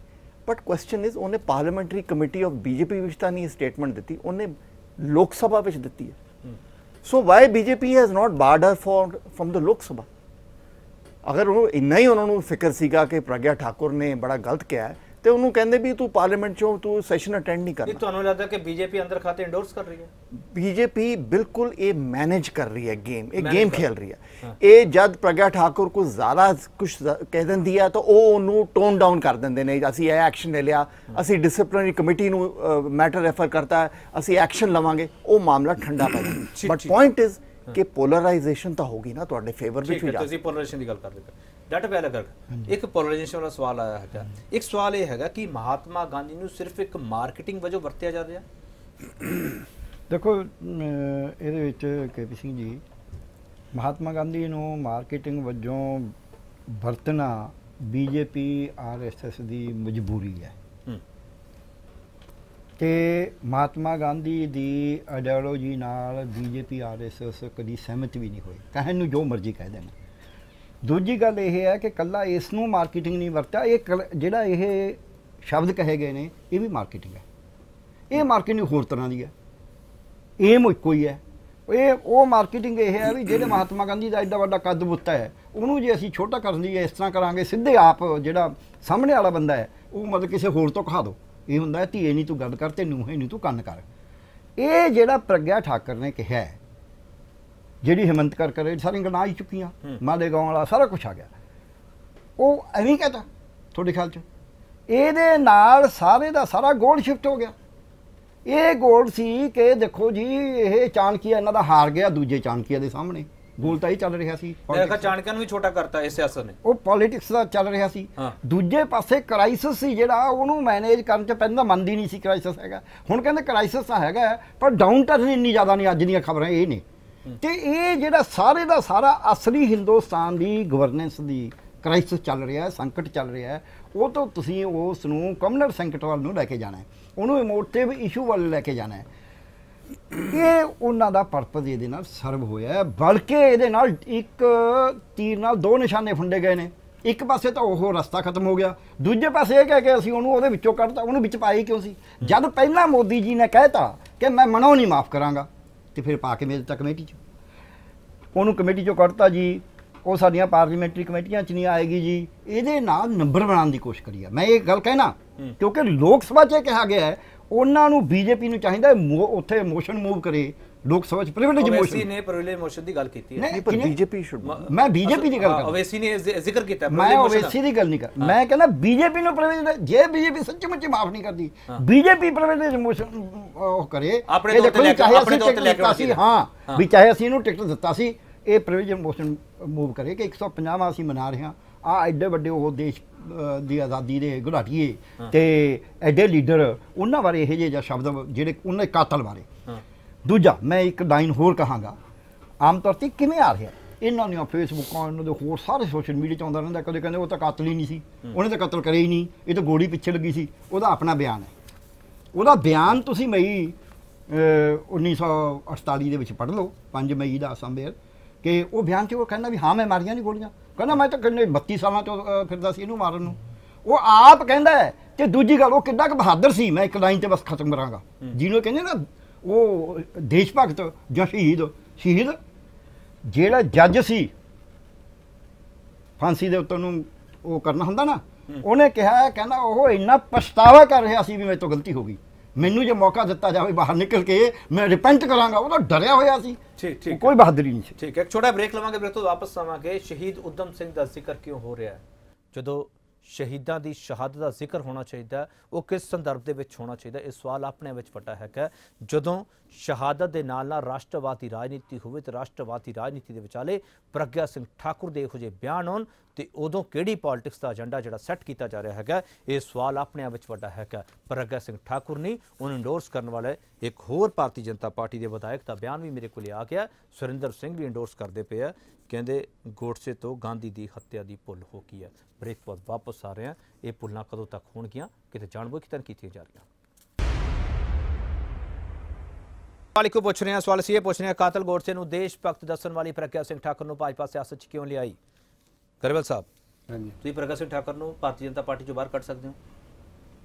Speaker 11: ਬਟ ਕੁਐਸਚਨ ਇਜ਼ ਉਹਨੇ ਪਾਰਲੀਮੈਂਟਰੀ ਕਮੇਟੀ ਆਫ ਬੀਜੇਪੀ ਵਿੱਚ ਤਾਂ ਨਹੀਂ ਸਟੇਟਮੈਂਟ ਦਿੱਤੀ, ਉਹਨੇ ਲੋਕ ਸਭਾ ਵਿੱਚ ਦਿੱਤੀ ਹੈ। So why BJP has not barred her from the Lok Sabha? ਅਗਰ ਉਹ ਇੰਨਾ ਹੀ ਉਹਨਾਂ ਨੂੰ ਫਿਕਰ ਸੀਗਾ ਕਿ ਪ੍ਰਗਿਆ ਠਾਕੁਰ ਨੇ ਬੜਾ ਗਲਤ ਕਿਹਾ ਹੈ ਤੇ ਉਹਨੂੰ ਕਹਿੰਦੇ ਵੀ ਤੂੰ ਪਾਰਲੀਮੈਂਟ ਚੋਂ ਤੂੰ ਸੈਸ਼ਨ ਅਟੈਂਡ ਨਹੀਂ ਕਰਨਾ।
Speaker 1: ਤੁਹਾਨੂੰ ਲੱਗਦਾ ਕਿ ਬੀਜੇਪੀ ਅੰਦਰ ਖਾਤੇ ਇੰਡੋਰਸ ਕਰ ਰਹੀ ਹੈ?
Speaker 11: ਬੀਜੇਪੀ ਬਿਲਕੁਲ ਇਹ ਮੈਨੇਜ ਕਰ ਰਹੀ ਹੈ ਗੇਮ, ਇਹ ਗੇਮ ਖੇਲ ਰਹੀ ਹੈ। ਇਹ ਜਦ ਪ੍ਰਗਿਆ ਠਾਕੁਰ ਕੁਝ ਜ਼ਿਆਦਾ ਕੁਝ ਕਹਿ ਦਿੰਦੀ ਹੈ ਤਾਂ ਉਹ ਉਹਨੂੰ ਟੋਨ ਡਾਊਨ ਕਰ ਦਿੰਦੇ ਨੇ, ਅਸੀਂ ਇਹ ਐਕਸ਼ਨ ਲੈ ਲਿਆ, ਅਸੀਂ ਡਿਸਪਲਿਨਰੀ ਕਮੇਟੀ ਨੂੰ ਮੈਟਰ ਰੈਫਰ ਕਰਤਾ, ਅਸੀਂ ਐਕਸ਼ਨ ਲਵਾਂਗੇ, ਉਹ ਮਾਮਲਾ ਠੰਡਾ ਪੈ ਜਾਂਦਾ। ਬਟ ਪੁਆਇੰਟ ਇਜ਼ ਕਿ ਪੋਲਰਾਈਜੇਸ਼ਨ ਤਾਂ ਹੋਗੀ ਨਾ ਤੁਹਾਡੇ ਫੇਵਰ ਵਿੱਚ ਵੀ ਜਾ।
Speaker 1: ਤੁਸੀਂ ਪੋਲਰਾਈਜੇਸ਼ਨ ਦੀ ਗੱਲ ਕਰਦੇ ਪਏ ਡਾਕਟਰ ਪਿਆਲਾ ਗਰਗ, ਇੱਕ ਪੋਲਰਾਈਜੇਸ਼ਨ ਵਾਲਾ ਸਵਾਲ ਆਇਆ ਹੈਗਾ। ਇੱਕ ਸਵਾਲ ਇਹ ਹੈਗਾ ਕਿ ਮਹਾਤਮਾ ਗਾਂਧੀ ਨੂੰ ਸਿਰਫ ਇੱਕ ਮਾਰਕੀਟਿੰਗ ਵਜੋਂ ਵਰਤਿਆ ਜਾ ਰਿਹਾ?
Speaker 12: ਦੇਖੋ ਇਹਦੇ ਵਿੱਚ KP ਸਿੰਘ ਜੀ, ਮਹਾਤਮਾ ਗਾਂਧੀ ਨੂੰ ਮਾਰਕੀਟਿੰਗ ਵਜੋਂ ਵਰਤਣਾ BJP RSS ਦੀ ਮਜਬੂਰੀ ਹੈ ਤੇ ਮਹਾਤਮਾ ਗਾਂਧੀ ਦੀ ਆਈਡੀਓਲੋਜੀ ਨਾਲ BJP RSS ਕਦੀ ਸਹਿਮਤ ਵੀ ਨਹੀਂ ਹੋਈ, ਕਹਿਣ ਨੂੰ ਜੋ ਮਰਜ਼ੀ ਕਹਿ ਦੇਣ। ਦੂਜੀ ਗੱਲ ਇਹ ਹੈ ਕਿ ਕੱਲਾ ਇਸ ਨੂੰ ਮਾਰਕੀਟਿੰਗ ਨਹੀਂ ਵਰਤਿਆ, ਇਹ ਜਿਹੜਾ ਇਹ ਸ਼ਬਦ ਕਹੇ ਗਏ ਨੇ ਇਹ ਵੀ ਮਾਰਕੀਟਿੰਗ ਹੈ। ਇਹ ਮਾਰਕੀਟਿੰਗ ਹੋਰ ਤਰ੍ਹਾਂ ਦੀ ਹੈ, ਏਮ ਇੱਕੋ ਹੀ ਹੈ। ਉਹ ਮਾਰਕੀਟਿੰਗ ਇਹ ਹੈ ਵੀ ਜਿਹੜੇ ਮਹਾਤਮਾ ਗਾਂਧੀ ਦਾ ਐਡਾ ਵੱਡਾ ਕੱਦ ਬੁੱਤਾ ਹੈ ਉਹਨੂੰ ਜੇ ਅਸੀਂ ਛੋਟਾ ਕਰਨ ਦੀ ਇਸ ਤਰ੍ਹਾਂ ਕਰਾਂਗੇ, ਸਿੱਧੇ ਆਪ ਜਿਹੜਾ ਸਾਹਮਣੇ ਵਾਲਾ ਬੰਦਾ ਹੈ ਉਹ ਮਤਲਬ ਕਿਸੇ ਹੋਰ ਤੋਂ ਕਹਾ ਦਿਓ। ਇਹ ਹੁੰਦਾ ਧੀਏ ਨਹੀਂ ਤੂੰ ਗੱਲ ਕਰ ਤੇ ਨੂੰਹੇ ਨਹੀਂ ਤੂੰ ਕੰਨ ਕਰ। ਇਹ ਜਿਹੜਾ ਪ੍ਰਗਿਆ ਠਾਕੁਰ ਨੇ ਕਿਹਾ ਹੈ, ਜਿਹੜੀ ਹਿੰਮਤ ਕਰ ਕਰੇ ਸਾਰੀਆਂ ਗੱਲਾਂ ਆ ਹੀ ਚੁੱਕੀਆਂ, ਮਾਲੇਗਾਂਵ ਵਾਲਾ ਸਾਰਾ ਕੁਛ ਆ ਗਿਆ, ਉਹ ਐਵੇਂ ਕਹਤਾ ਤੁਹਾਡੇ ਖਿਆਲ 'ਚ? ਇਹਦੇ ਨਾਲ ਸਾਰੇ ਦਾ ਸਾਰਾ ਗੋਲ ਸ਼ਿਫਟ ਹੋ ਗਿਆ। ਇਹ ਗੋਲ ਸੀ ਕਿ ਦੇਖੋ ਜੀ ਇਹ ਚਾਣਕੀਆ ਇਹਨਾਂ ਦਾ ਹਾਰ ਗਿਆ ਦੂਜੇ ਚਾਣਕੀਆ ਦੇ ਸਾਹਮਣੇ, ਗੋਲ ਤਾਂ ਹੀ ਚੱਲ ਰਿਹਾ ਸੀ।
Speaker 1: ਚਾਣਕਿਆ ਨੂੰ ਵੀ ਛੋਟਾ ਕਰਤਾ ਇਸ ਸਿਆਸਤ ਨੇ, ਉਹ
Speaker 12: ਪੋਲਿਟਿਕਸ ਦਾ ਚੱਲ ਰਿਹਾ ਸੀ। ਦੂਜੇ ਪਾਸੇ ਕ੍ਰਾਈਸਿਸ ਸੀ ਜਿਹੜਾ ਉਹਨੂੰ ਮੈਨੇਜ ਕਰਨ 'ਚ ਪਹਿਲਾਂ ਮੰਨਦੀ ਨਹੀਂ ਸੀ ਕ੍ਰਾਈਸਿਸ ਹੈਗਾ। ਹੁਣ ਕਹਿੰਦੇ ਕ੍ਰਾਈਸਿਸ ਤਾਂ ਹੈਗਾ ਪਰ ਡਾਊਨ ਟਰਨ ਇੰਨੀ ਜ਼ਿਆਦਾ ਨਹੀਂ, ਅੱਜ ਦੀਆਂ ਖਬਰਾਂ ਇਹ ਨੇ। ਤੇ ਇਹ ਜਿਹੜਾ ਸਾਰੇ ਦਾ ਸਾਰਾ ਅਸਲੀ ਹਿੰਦੁਸਤਾਨ ਦੀ ਗਵਰਨੈਂਸ ਦੀ ਕ੍ਰਾਈਸਿਸ ਚੱਲ ਰਿਹਾ ਹੈ, ਸੰਕਟ ਚੱਲ ਰਿਹਾ ਹੈ, ਉਹ ਤੋਂ ਤੁਸੀਂ ਉਸ ਨੂੰ ਕਮਿਊਨਲ ਸੰਕਟ ਵੱਲ ਨੂੰ ਲੈ ਕੇ ਜਾਣਾ ਹੈ, ਉਹਨੂੰ ਇਮੋਟਿਵ ਇਸ਼ੂ ਵੱਲ ਲੈ ਕੇ ਜਾਣਾ ਹੈ। ਇਹ ਉਹਨਾਂ ਦਾ ਪਰਪਸ ਇਹਦੇ ਨਾਲ ਸਰਵ ਹੋਇਆ ਹੈ, ਬਲਕਿ ਇਹਦੇ ਨਾਲ ਇੱਕ ਤੀਰ ਨਾਲ ਦੋ ਨਿਸ਼ਾਨੇ ਫੁੰਡੇ ਗਏ ਨੇ। ਇੱਕ ਪਾਸੇ ਤਾਂ ਉਹ ਰਸਤਾ ਖਤਮ ਹੋ ਗਿਆ, ਦੂਜੇ ਪਾਸੇ ਇਹ ਕਹਿ ਕੇ ਅਸੀਂ ਉਹਨੂੰ ਉਹਦੇ ਵਿੱਚੋਂ ਕੱਢਤਾ। ਉਹਨੂੰ ਵਿੱਚ ਪਾਈ ਕਿਉਂ ਸੀ? ਜਦ ਪਹਿਲਾਂ ਮੋਦੀ ਜੀ ਨੇ ਕਹਿਤਾ ਕਿ ਮੈਂ ਮਨੋਂ ਨਹੀਂ ਮਾਫ ਕਰਾਂਗਾ ਤੇ ਫਿਰ ਪਾ ਕੇ ਮੇਰੇ ਤੱਕ ਕਮੇਟੀ 'ਚ, ਉਹਨੂੰ ਕਮੇਟੀ 'ਚੋਂ ਕੱਢਤਾ ਜੀ, ਉਹ ਸਾਡੀਆਂ ਪਾਰਲੀਮੈਂਟਰੀ ਕਮੇਟੀਆਂ 'ਚ ਨਹੀਂ ਆਏਗੀ ਜੀ। ਇਹਦੇ ਨਾਲ ਨੰਬਰ ਬਣਾਉਣ ਦੀ ਕੋਸ਼ਿਸ਼ ਕਰੀ ਹੈ। ਮੈਂ ਇਹ ਗੱਲ ਕਹਿਣਾ ਕਿਉਂਕਿ ਲੋਕ ਸਭਾ 'ਚ ਇਹ ਕਿਹਾ ਗਿਆ ਹੈ ਉਹਨਾਂ ਨੂੰ BJP ਨੂੰ ਚਾਹੀਦਾ ਉੱਥੇ ਮੋਸ਼ਨ ਮੂਵ ਕਰੇ ਲੋਕ ਸਭਾ 'ਚ ਪ੍ਰਿਵਿਲੇਜ ਮੋਸ਼ਨ।
Speaker 1: ਓਵੈਸੀ ਨੇ ਪ੍ਰਿਵਿਲੇਜ ਮੋਸ਼ਨ ਦੀ ਗੱਲ ਕੀਤੀ ਹੈ,
Speaker 11: ਪਰ BJP ਸ਼ੁੱਡ,
Speaker 12: ਮੈਂ BJP ਦੀ ਗੱਲ ਕਰ,
Speaker 1: ਓਵੈਸੀ ਨੇ ਜ਼ਿਕਰ ਕੀਤਾ,
Speaker 12: ਮੈਂ ਓਵੈਸੀ ਦੀ ਗੱਲ ਨਹੀਂ ਕਰ, ਮੈਂ ਕਹਿੰਦਾ BJP ਨੂੰ ਪ੍ਰਿਵਿਲੇਜ, ਜੇ BJP ਸੱਚਮੁੱਚ ਮਾਫ ਨਹੀਂ ਕਰਦੀ, BJP ਪ੍ਰਿਵਿਲੇਜ ਮੋਸ਼ਨ ਉਹ ਕਰੇ
Speaker 1: ਆਪਣੇ ਤੌਰ ਤੇ ਲੈ ਕੇ,
Speaker 12: ਹਾਂ ਵੀ ਚਾਹੇ ਅਸੀਂ ਇਹਨੂੰ ਟਿਕਟ ਦਿੱਤਾ ਸੀ, ਇਹ ਪ੍ਰਿਵਿਲੇਜ ਮੋਸ਼ਨ ਮੂਵ ਕਰੇ ਕਿ 150ਵਾਂ ਅਸੀਂ ਮਨਾ ਰਹੇ ਹਾਂ। ਆ ਐਡੇ ਵੱਡੇ ਉਹ ਦੇਸ਼ ਦੀ ਆਜ਼ਾਦੀ ਦੇ ਗੁਲਾਟੀਏ ਤੇ ਐਡੇ ਲੀਡਰ, ਉਹਨਾਂ ਬਾਰੇ ਇਹੋ ਜਿਹੇ ਸ਼ਬਦ ਜਿਹੜੇ ਉਹਨਾਂ ਦੇ ਕਾਤਲ ਬਾਰੇ। ਦੂਜਾ ਮੈਂ ਇੱਕ ਲਾਈਨ ਹੋਰ ਕਹਾਂਗਾ, ਆਮ ਤੌਰ 'ਤੇ ਕਿਵੇਂ ਆ ਰਿਹਾ ਇਹਨਾਂ ਦੀਆਂ ਫੇਸਬੁੱਕਾਂ, ਇਹਨਾਂ ਦੇ ਹੋਰ ਸਾਰੇ ਸੋਸ਼ਲ ਮੀਡੀਆ 'ਚ ਆਉਂਦਾ ਰਹਿੰਦਾ, ਕਦੇ ਕਹਿੰਦੇ ਉਹ ਤਾਂ ਕਾਤਲ ਹੀ ਨਹੀਂ ਸੀ, ਉਹਨੇ ਤਾਂ ਕਤਲ ਕਰਿਆ ਹੀ ਨਹੀਂ, ਇਹ ਤਾਂ ਗੋਲੀ ਪਿੱਛੇ ਲੱਗੀ ਸੀ। ਉਹਦਾ ਆਪਣਾ ਬਿਆਨ ਹੈ, ਉਹਦਾ ਬਿਆਨ ਤੁਸੀਂ ਮਈ 1948 ਦੇ ਵਿੱਚ ਪੜ੍ਹ ਲਓ, 5 ਮਈ ਦਾ ਅਸੈਂਬਲੀ, ਕਿ ਉਹ ਬਿਆਨ 'ਚ ਉਹ ਕਹਿੰਦਾ ਵੀ ਹਾਂ ਮੈਂ ਮਾਰੀਆਂ ਨਹੀਂ ਗੋਲੀਆਂ, ਕਹਿੰਦਾ ਮੈਂ ਤਾਂ ਕਿੰਨੇ 32 ਸਾਲਾਂ ਤੋਂ ਫਿਰਦਾ ਸੀ ਇਹਨੂੰ ਮਾਰਨ ਨੂੰ, ਉਹ ਆਪ ਕਹਿੰਦਾ ਹੈ। ਤੇ ਦੂਜੀ ਗੱਲ ਉਹ ਕਿੱਡਾ ਕੁ ਬਹਾਦਰ ਸੀ, ਮੈਂ ਇੱਕ ਲਾਈਨ 'ਤੇ ਬਸ ਖਤਮ ਕਰਾਂਗਾ, ਜਿਹਨੂੰ ਕਹਿੰਦੇ ਨਾ ਉਹ ਦੇਸ਼ ਭਗਤ ਜਾਂ ਸ਼ਹੀਦ ਜਿਹੜਾ ਜੱਜ ਸੀ ਫਾਂਸੀ ਦੇ ਉੱਤੇ ਨੂੰ ਉਹ ਕਰਨਾ ਹੁੰਦਾ ਨਾ, ਉਹਨੇ ਕਿਹਾ, ਕਹਿੰਦਾ ਉਹ ਇੰਨਾ ਪਛਤਾਵਾ ਕਰ ਰਿਹਾ ਸੀ ਵੀ ਮੇਰੇ ਤੋਂ ਗਲਤੀ ਹੋ ਗਈ, ਮੈਨੂੰ ਜੇ ਮੌਕਾ ਦਿੱਤਾ ਜਾਵੇ ਬਾਹਰ ਨਿਕਲ ਕੇ ਮੈਂ ਰਿਪੈਂਟ ਕਰਾਂਗਾ। ਉਹ ਤਾਂ ਡਰਿਆ ਹੋਇਆ ਸੀ,
Speaker 1: ਠੀਕ
Speaker 12: ਕੋਈ ਬਹਾਦਰੀ ਨਹੀਂ ਸੀ।
Speaker 1: ਠੀਕ ਹੈ, ਛੋਟਾ ਬ੍ਰੇਕ ਲਵਾਂਗੇ, ਬ੍ਰੇਕ ਤੋਂ ਵਾਪਸ ਆਵਾਂਗੇ। ਸ਼ਹੀਦ ਊਧਮ ਸਿੰਘ ਦਾ ਜ਼ਿਕਰ ਕਿਉਂ ਹੋ ਰਿਹਾ ਹੈ? ਜਦੋਂ ਸ਼ਹੀਦਾਂ ਦੀ ਸ਼ਹਾਦਤ ਦਾ ਜ਼ਿਕਰ ਹੋਣਾ ਚਾਹੀਦਾ, ਉਹ ਕਿਸ ਸੰਦਰਭ ਦੇ ਵਿੱਚ ਹੋਣਾ ਚਾਹੀਦਾ? ਇਹ ਸਵਾਲ ਆਪਣੇ ਵਿੱਚ ਵੱਡਾ ਹੈਗਾ। ਜਦੋਂ ਸ਼ਹਾਦਤ ਦੇ ਨਾਲ ਨਾਲ ਰਾਸ਼ਟਰਵਾਦੀ ਰਾਜਨੀਤੀ ਹੋਵੇ ਤੇ ਰਾਸ਼ਟਰਵਾਦੀ ਰਾਜਨੀਤੀ ਦੇ ਵਿਚਾਲੇ ਪ੍ਰਗਿਆ ਸਿੰਘ ਠਾਕੁਰ ਦੇ ਇਹੋ ਜਿਹੇ ਬਿਆਨ ਹੋਣ ਤੇ ਉਦੋਂ ਕਿਹੜੀ ਪੋਲਿਟਿਕਸ ਦਾ ਏਜੰਡਾ ਜਿਹੜਾ ਸੈੱਟ ਕੀਤਾ ਜਾ ਰਿਹਾ ਹੈਗਾ, ਇਹ ਸਵਾਲ ਆਪਣੇ ਆਪ ਵਿੱਚ ਵੱਡਾ ਹੈਗਾ। ਪ੍ਰਗਿਆ ਸਿੰਘ ਠਾਕੁਰ ਨਹੀਂ, ਉਹਨੂੰ ਇੰਡੋਰਸ ਕਰਨ ਵਾਲੇ ਇੱਕ ਹੋਰ ਭਾਰਤੀ ਜਨਤਾ ਪਾਰਟੀ ਦੇ ਵਿਧਾਇਕ ਦਾ ਬਿਆਨ ਵੀ ਮੇਰੇ ਕੋਲ ਆ ਗਿਆ। ਸੁਰਿੰਦਰ ਸਿੰਘ ਵੀ ਇੰਡੋਰਸ ਕਰਦੇ ਪਏ ਆ, ਕਹਿੰਦੇ ਗੋਡਸੇ ਤੋਂ ਗਾਂਧੀ ਦੀ ਹੱਤਿਆ ਦੀ ਭੁੱਲ ਹੋ ਗਈ ਹੈ। ਬ੍ਰੇਕ ਬਾਅਦ ਵਾਪਸ ਆ ਰਹੇ ਹਾਂ। ਇਹ ਭੁੱਲਾਂ ਕਦੋਂ ਤੱਕ ਹੋਣਗੀਆਂ, ਕਿਤੇ ਜਾਣਬੁੱਝ ਕੇ ਤਾਂ ਕੀਤੀਆਂ ਜਾ ਰਹੀਆਂ। ਸਵਾਲ ਇੱਕੋ ਪੁੱਛ ਰਹੇ ਹਾਂ, ਸਵਾਲ ਅਸੀਂ ਇਹ ਪੁੱਛ ਰਹੇ ਹਾਂ, ਕਾਤਲ ਗੋਡਸੇ ਨੂੰ ਦੇਸ਼ ਭਗਤ ਦੱਸਣ ਵਾਲੀ ਪ੍ਰਗਿਆ ਸਿੰਘ ਠਾਕੁਰ ਨੂੰ ਭਾਜਪਾ ਸਿਆਸਤ 'ਚ ਕਿਉਂ ਲਿਆਈ? ਗਰੇਵਾਲ ਸਾਹਿਬ,
Speaker 10: ਹਾਂਜੀ,
Speaker 1: ਤੁਸੀਂ ਪ੍ਰਗਿਆ ਸਿੰਘ ਠਾਕੁਰ ਨੂੰ ਭਾਰਤੀ ਜਨਤਾ ਪਾਰਟੀ 'ਚੋਂ ਬਾਹਰ ਕੱਢ ਸਕਦੇ ਹੋ?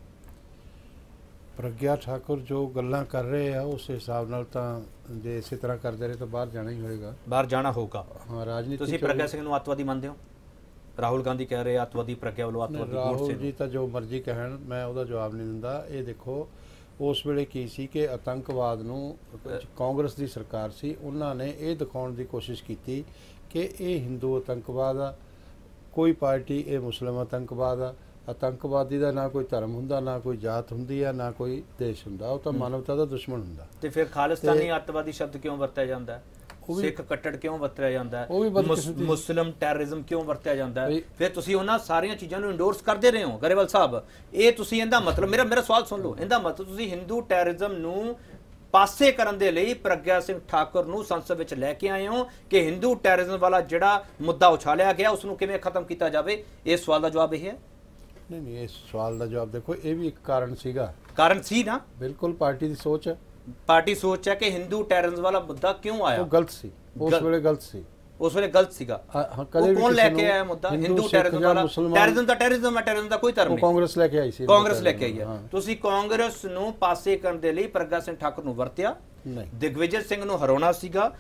Speaker 10: ਪ੍ਰਗਿਆ ਠਾਕੁਰ ਜੋ ਗੱਲਾਂ ਕਰ ਰਹੇ ਆ ਉਸ ਹਿਸਾਬ ਨਾਲ ਤਾਂ ਜੇ ਇਸੇ ਤਰ੍ਹਾਂ ਕਰਦੇ ਰਹੇ ਤਾਂ ਬਾਹਰ ਜਾਣਾ ਹੀ ਹੋਏਗਾ,
Speaker 1: ਬਾਹਰ ਜਾਣਾ ਹੋਊਗਾ।
Speaker 10: ਹਾਂ, ਰਾਜਨੀਤੀ
Speaker 1: ਤੁਸੀਂ ਪ੍ਰਗਿਆ ਸਿੰਘ ਨੂੰ ਅੱਤਵਾਦੀ ਮੰਨਦੇ ਹੋ? ਰਾਹੁਲ ਗਾਂਧੀ ਕਹਿ ਰਹੇ ਅੱਤਵਾਦੀ ਪ੍ਰਗਿਆ ਵੱਲੋਂ ਅੱਤਵਾਦੀ
Speaker 10: ਰਾਹੁਲ ਜੀ ਤਾਂ ਜੋ ਮਰਜ਼ੀ ਕਹਿਣ, ਮੈਂ ਉਹਦਾ ਜਵਾਬ ਨਹੀਂ ਦਿੰਦਾ। ਇਹ ਦੇਖੋ ਉਸ ਵੇਲੇ ਕੀ ਸੀ ਕਿ ਆਤੰਕਵਾਦ ਨੂੰ ਕਾਂਗਰਸ ਦੀ ਸਰਕਾਰ ਸੀ, ਉਹਨਾਂ ਨੇ ਇਹ ਦਿਖਾਉਣ ਦੀ ਕੋਸ਼ਿਸ਼ ਕੀਤੀ ਕਿ ਇਹ ਹਿੰਦੂ ਆਤੰਕਵਾਦ ਆ, ਕੋਈ ਪਾਰਟੀ ਇਹ ਮੁਸਲਿਮ ਆਤੰਕਵਾਦ ਆ। ਆਤੰਕਵਾਦੀ ਦਾ ਨਾ ਕੋਈ ਧਰਮ ਹੁੰਦਾ, ਨਾ ਕੋਈ ਜਾਤ ਹੁੰਦੀ ਆ, ਨਾ ਕੋਈ ਦੇਸ਼ ਹੁੰਦਾ, ਉਹ ਤਾਂ ਮਾਨਵਤਾ ਦਾ ਦੁਸ਼ਮਣ ਹੁੰਦਾ।
Speaker 1: ਤੇ ਫਿਰ ਖਾਲਿਸਤਾਨੀ ਅੱਤਵਾਦੀ ਸ਼ਬਦ ਕਿਉਂ ਵਰਤਿਆ ਜਾਂਦਾ ਹੈ? ਸਿੱਖ ਕੱਟੜ ਕਿਉਂ ਵਰਤਿਆ ਜਾਂਦਾ ਹੈ? ਮੁਸਲਿਮ ਟੈਰਰਿਜ਼ਮ ਕਿਉਂ ਵਰਤਿਆ ਜਾਂਦਾ ਹੈ? ਫਿਰ ਤੁਸੀਂ ਉਹਨਾਂ ਸਾਰੀਆਂ ਚੀਜ਼ਾਂ ਨੂੰ ਇੰਡੋਰਸ ਕਰਦੇ ਰਹੇ ਹੋ ਗਰੇਵਾਲ ਸਾਹਿਬ। ਇਹ ਤੁਸੀਂ ਇਹਦਾ ਮਤਲਬ, ਮੇਰਾ ਸਵਾਲ ਸੁਣ ਲਓ, ਇਹਦਾ ਮਤਲਬ ਤੁਸੀਂ ਹਿੰਦੂ ਟੈਰਰਿਜ਼ਮ ਨੂੰ ਪਾਸੇ ਕਰਨ ਦੇ ਲਈ ਪ੍ਰਗਿਆ ਸਿੰਘ ਠਾਕੁਰ ਨੂੰ ਸੰਸਦ ਵਿੱਚ ਲੈ ਕੇ ਆਏ ਹੋ ਕਿ ਹਿੰਦੂ ਟੈਰਰਿਜ਼ਮ ਵਾਲਾ ਜਿਹੜਾ ਮੁੱਦਾ ਉਛਾਲਿਆ ਗਿਆ ਉਸ ਨੂੰ ਕਿਵੇਂ ਖਤਮ ਕੀਤਾ ਜਾਵੇ? ਇਸ ਸਵਾਲ ਦਾ ਜਵਾਬ ਇਹ ਹੈ?
Speaker 10: ਨਹੀਂ, ਇਸ ਸਵਾਲ ਦਾ ਜਵਾਬ ਦੇਖੋ, ਇਹ ਵੀ ਇੱਕ ਕਾਰਨ ਸੀਗਾ।
Speaker 1: ਕਾਰਨ ਸੀ ਨਾ,
Speaker 10: ਬਿਲਕੁਲ ਪਾਰਟੀ ਦੀ ਸੋਚ ਹੈ।
Speaker 1: ਪਾਰਟੀ ਸੋਚ ਹੈ ਕਿ ਹਿੰਦੂ ਟੈਰਰਿਜ਼ਮ ਵਾਲਾ ਮੁੱਦਾ ਕਿਉਂ ਆਇਆ?
Speaker 10: ਉਹ ਗਲਤ ਸੀ, ਉਸ ਵੇਲੇ ਗਲਤ ਸੀ,
Speaker 1: ਉਸ ਵੇਲੇ ਗਲਤ ਸੀਗਾ। ਕੌਣ ਲੈ ਕੇ ਆਇਆ ਮੁੱਦਾ ਹਿੰਦੂ ਟੈਰਰਿਜ਼ਮ ਵਾਲਾ? ਟੈਰਰਿਜ਼ਮ ਦਾ ਟੈਰਰਿਜ਼ਮ ਦਾ ਕੋਈ ਧਰਮ ਨਹੀਂ।
Speaker 10: ਕਾਂਗਰਸ ਲੈ ਕੇ ਆਈ ਸੀ,
Speaker 1: ਕਾਂਗਰਸ ਲੈ ਕੇ ਆਈ ਹੈ। ਤੁਸੀਂ ਕਾਂਗਰਸ ਨੂੰ ਪਾਸੇ ਕਰਨ ਦੇ ਲਈ ਪ੍ਰਗਿਆ ਸਿੰਘ ਠਾਕੁਰ ਨੂੰ ਵਰਤਿਆ। ਦਿਗਵਿਜੇ ਸਿੰਘ ਨੂੰ ਹਰਾਉਣਾ ਸੀਗਾ।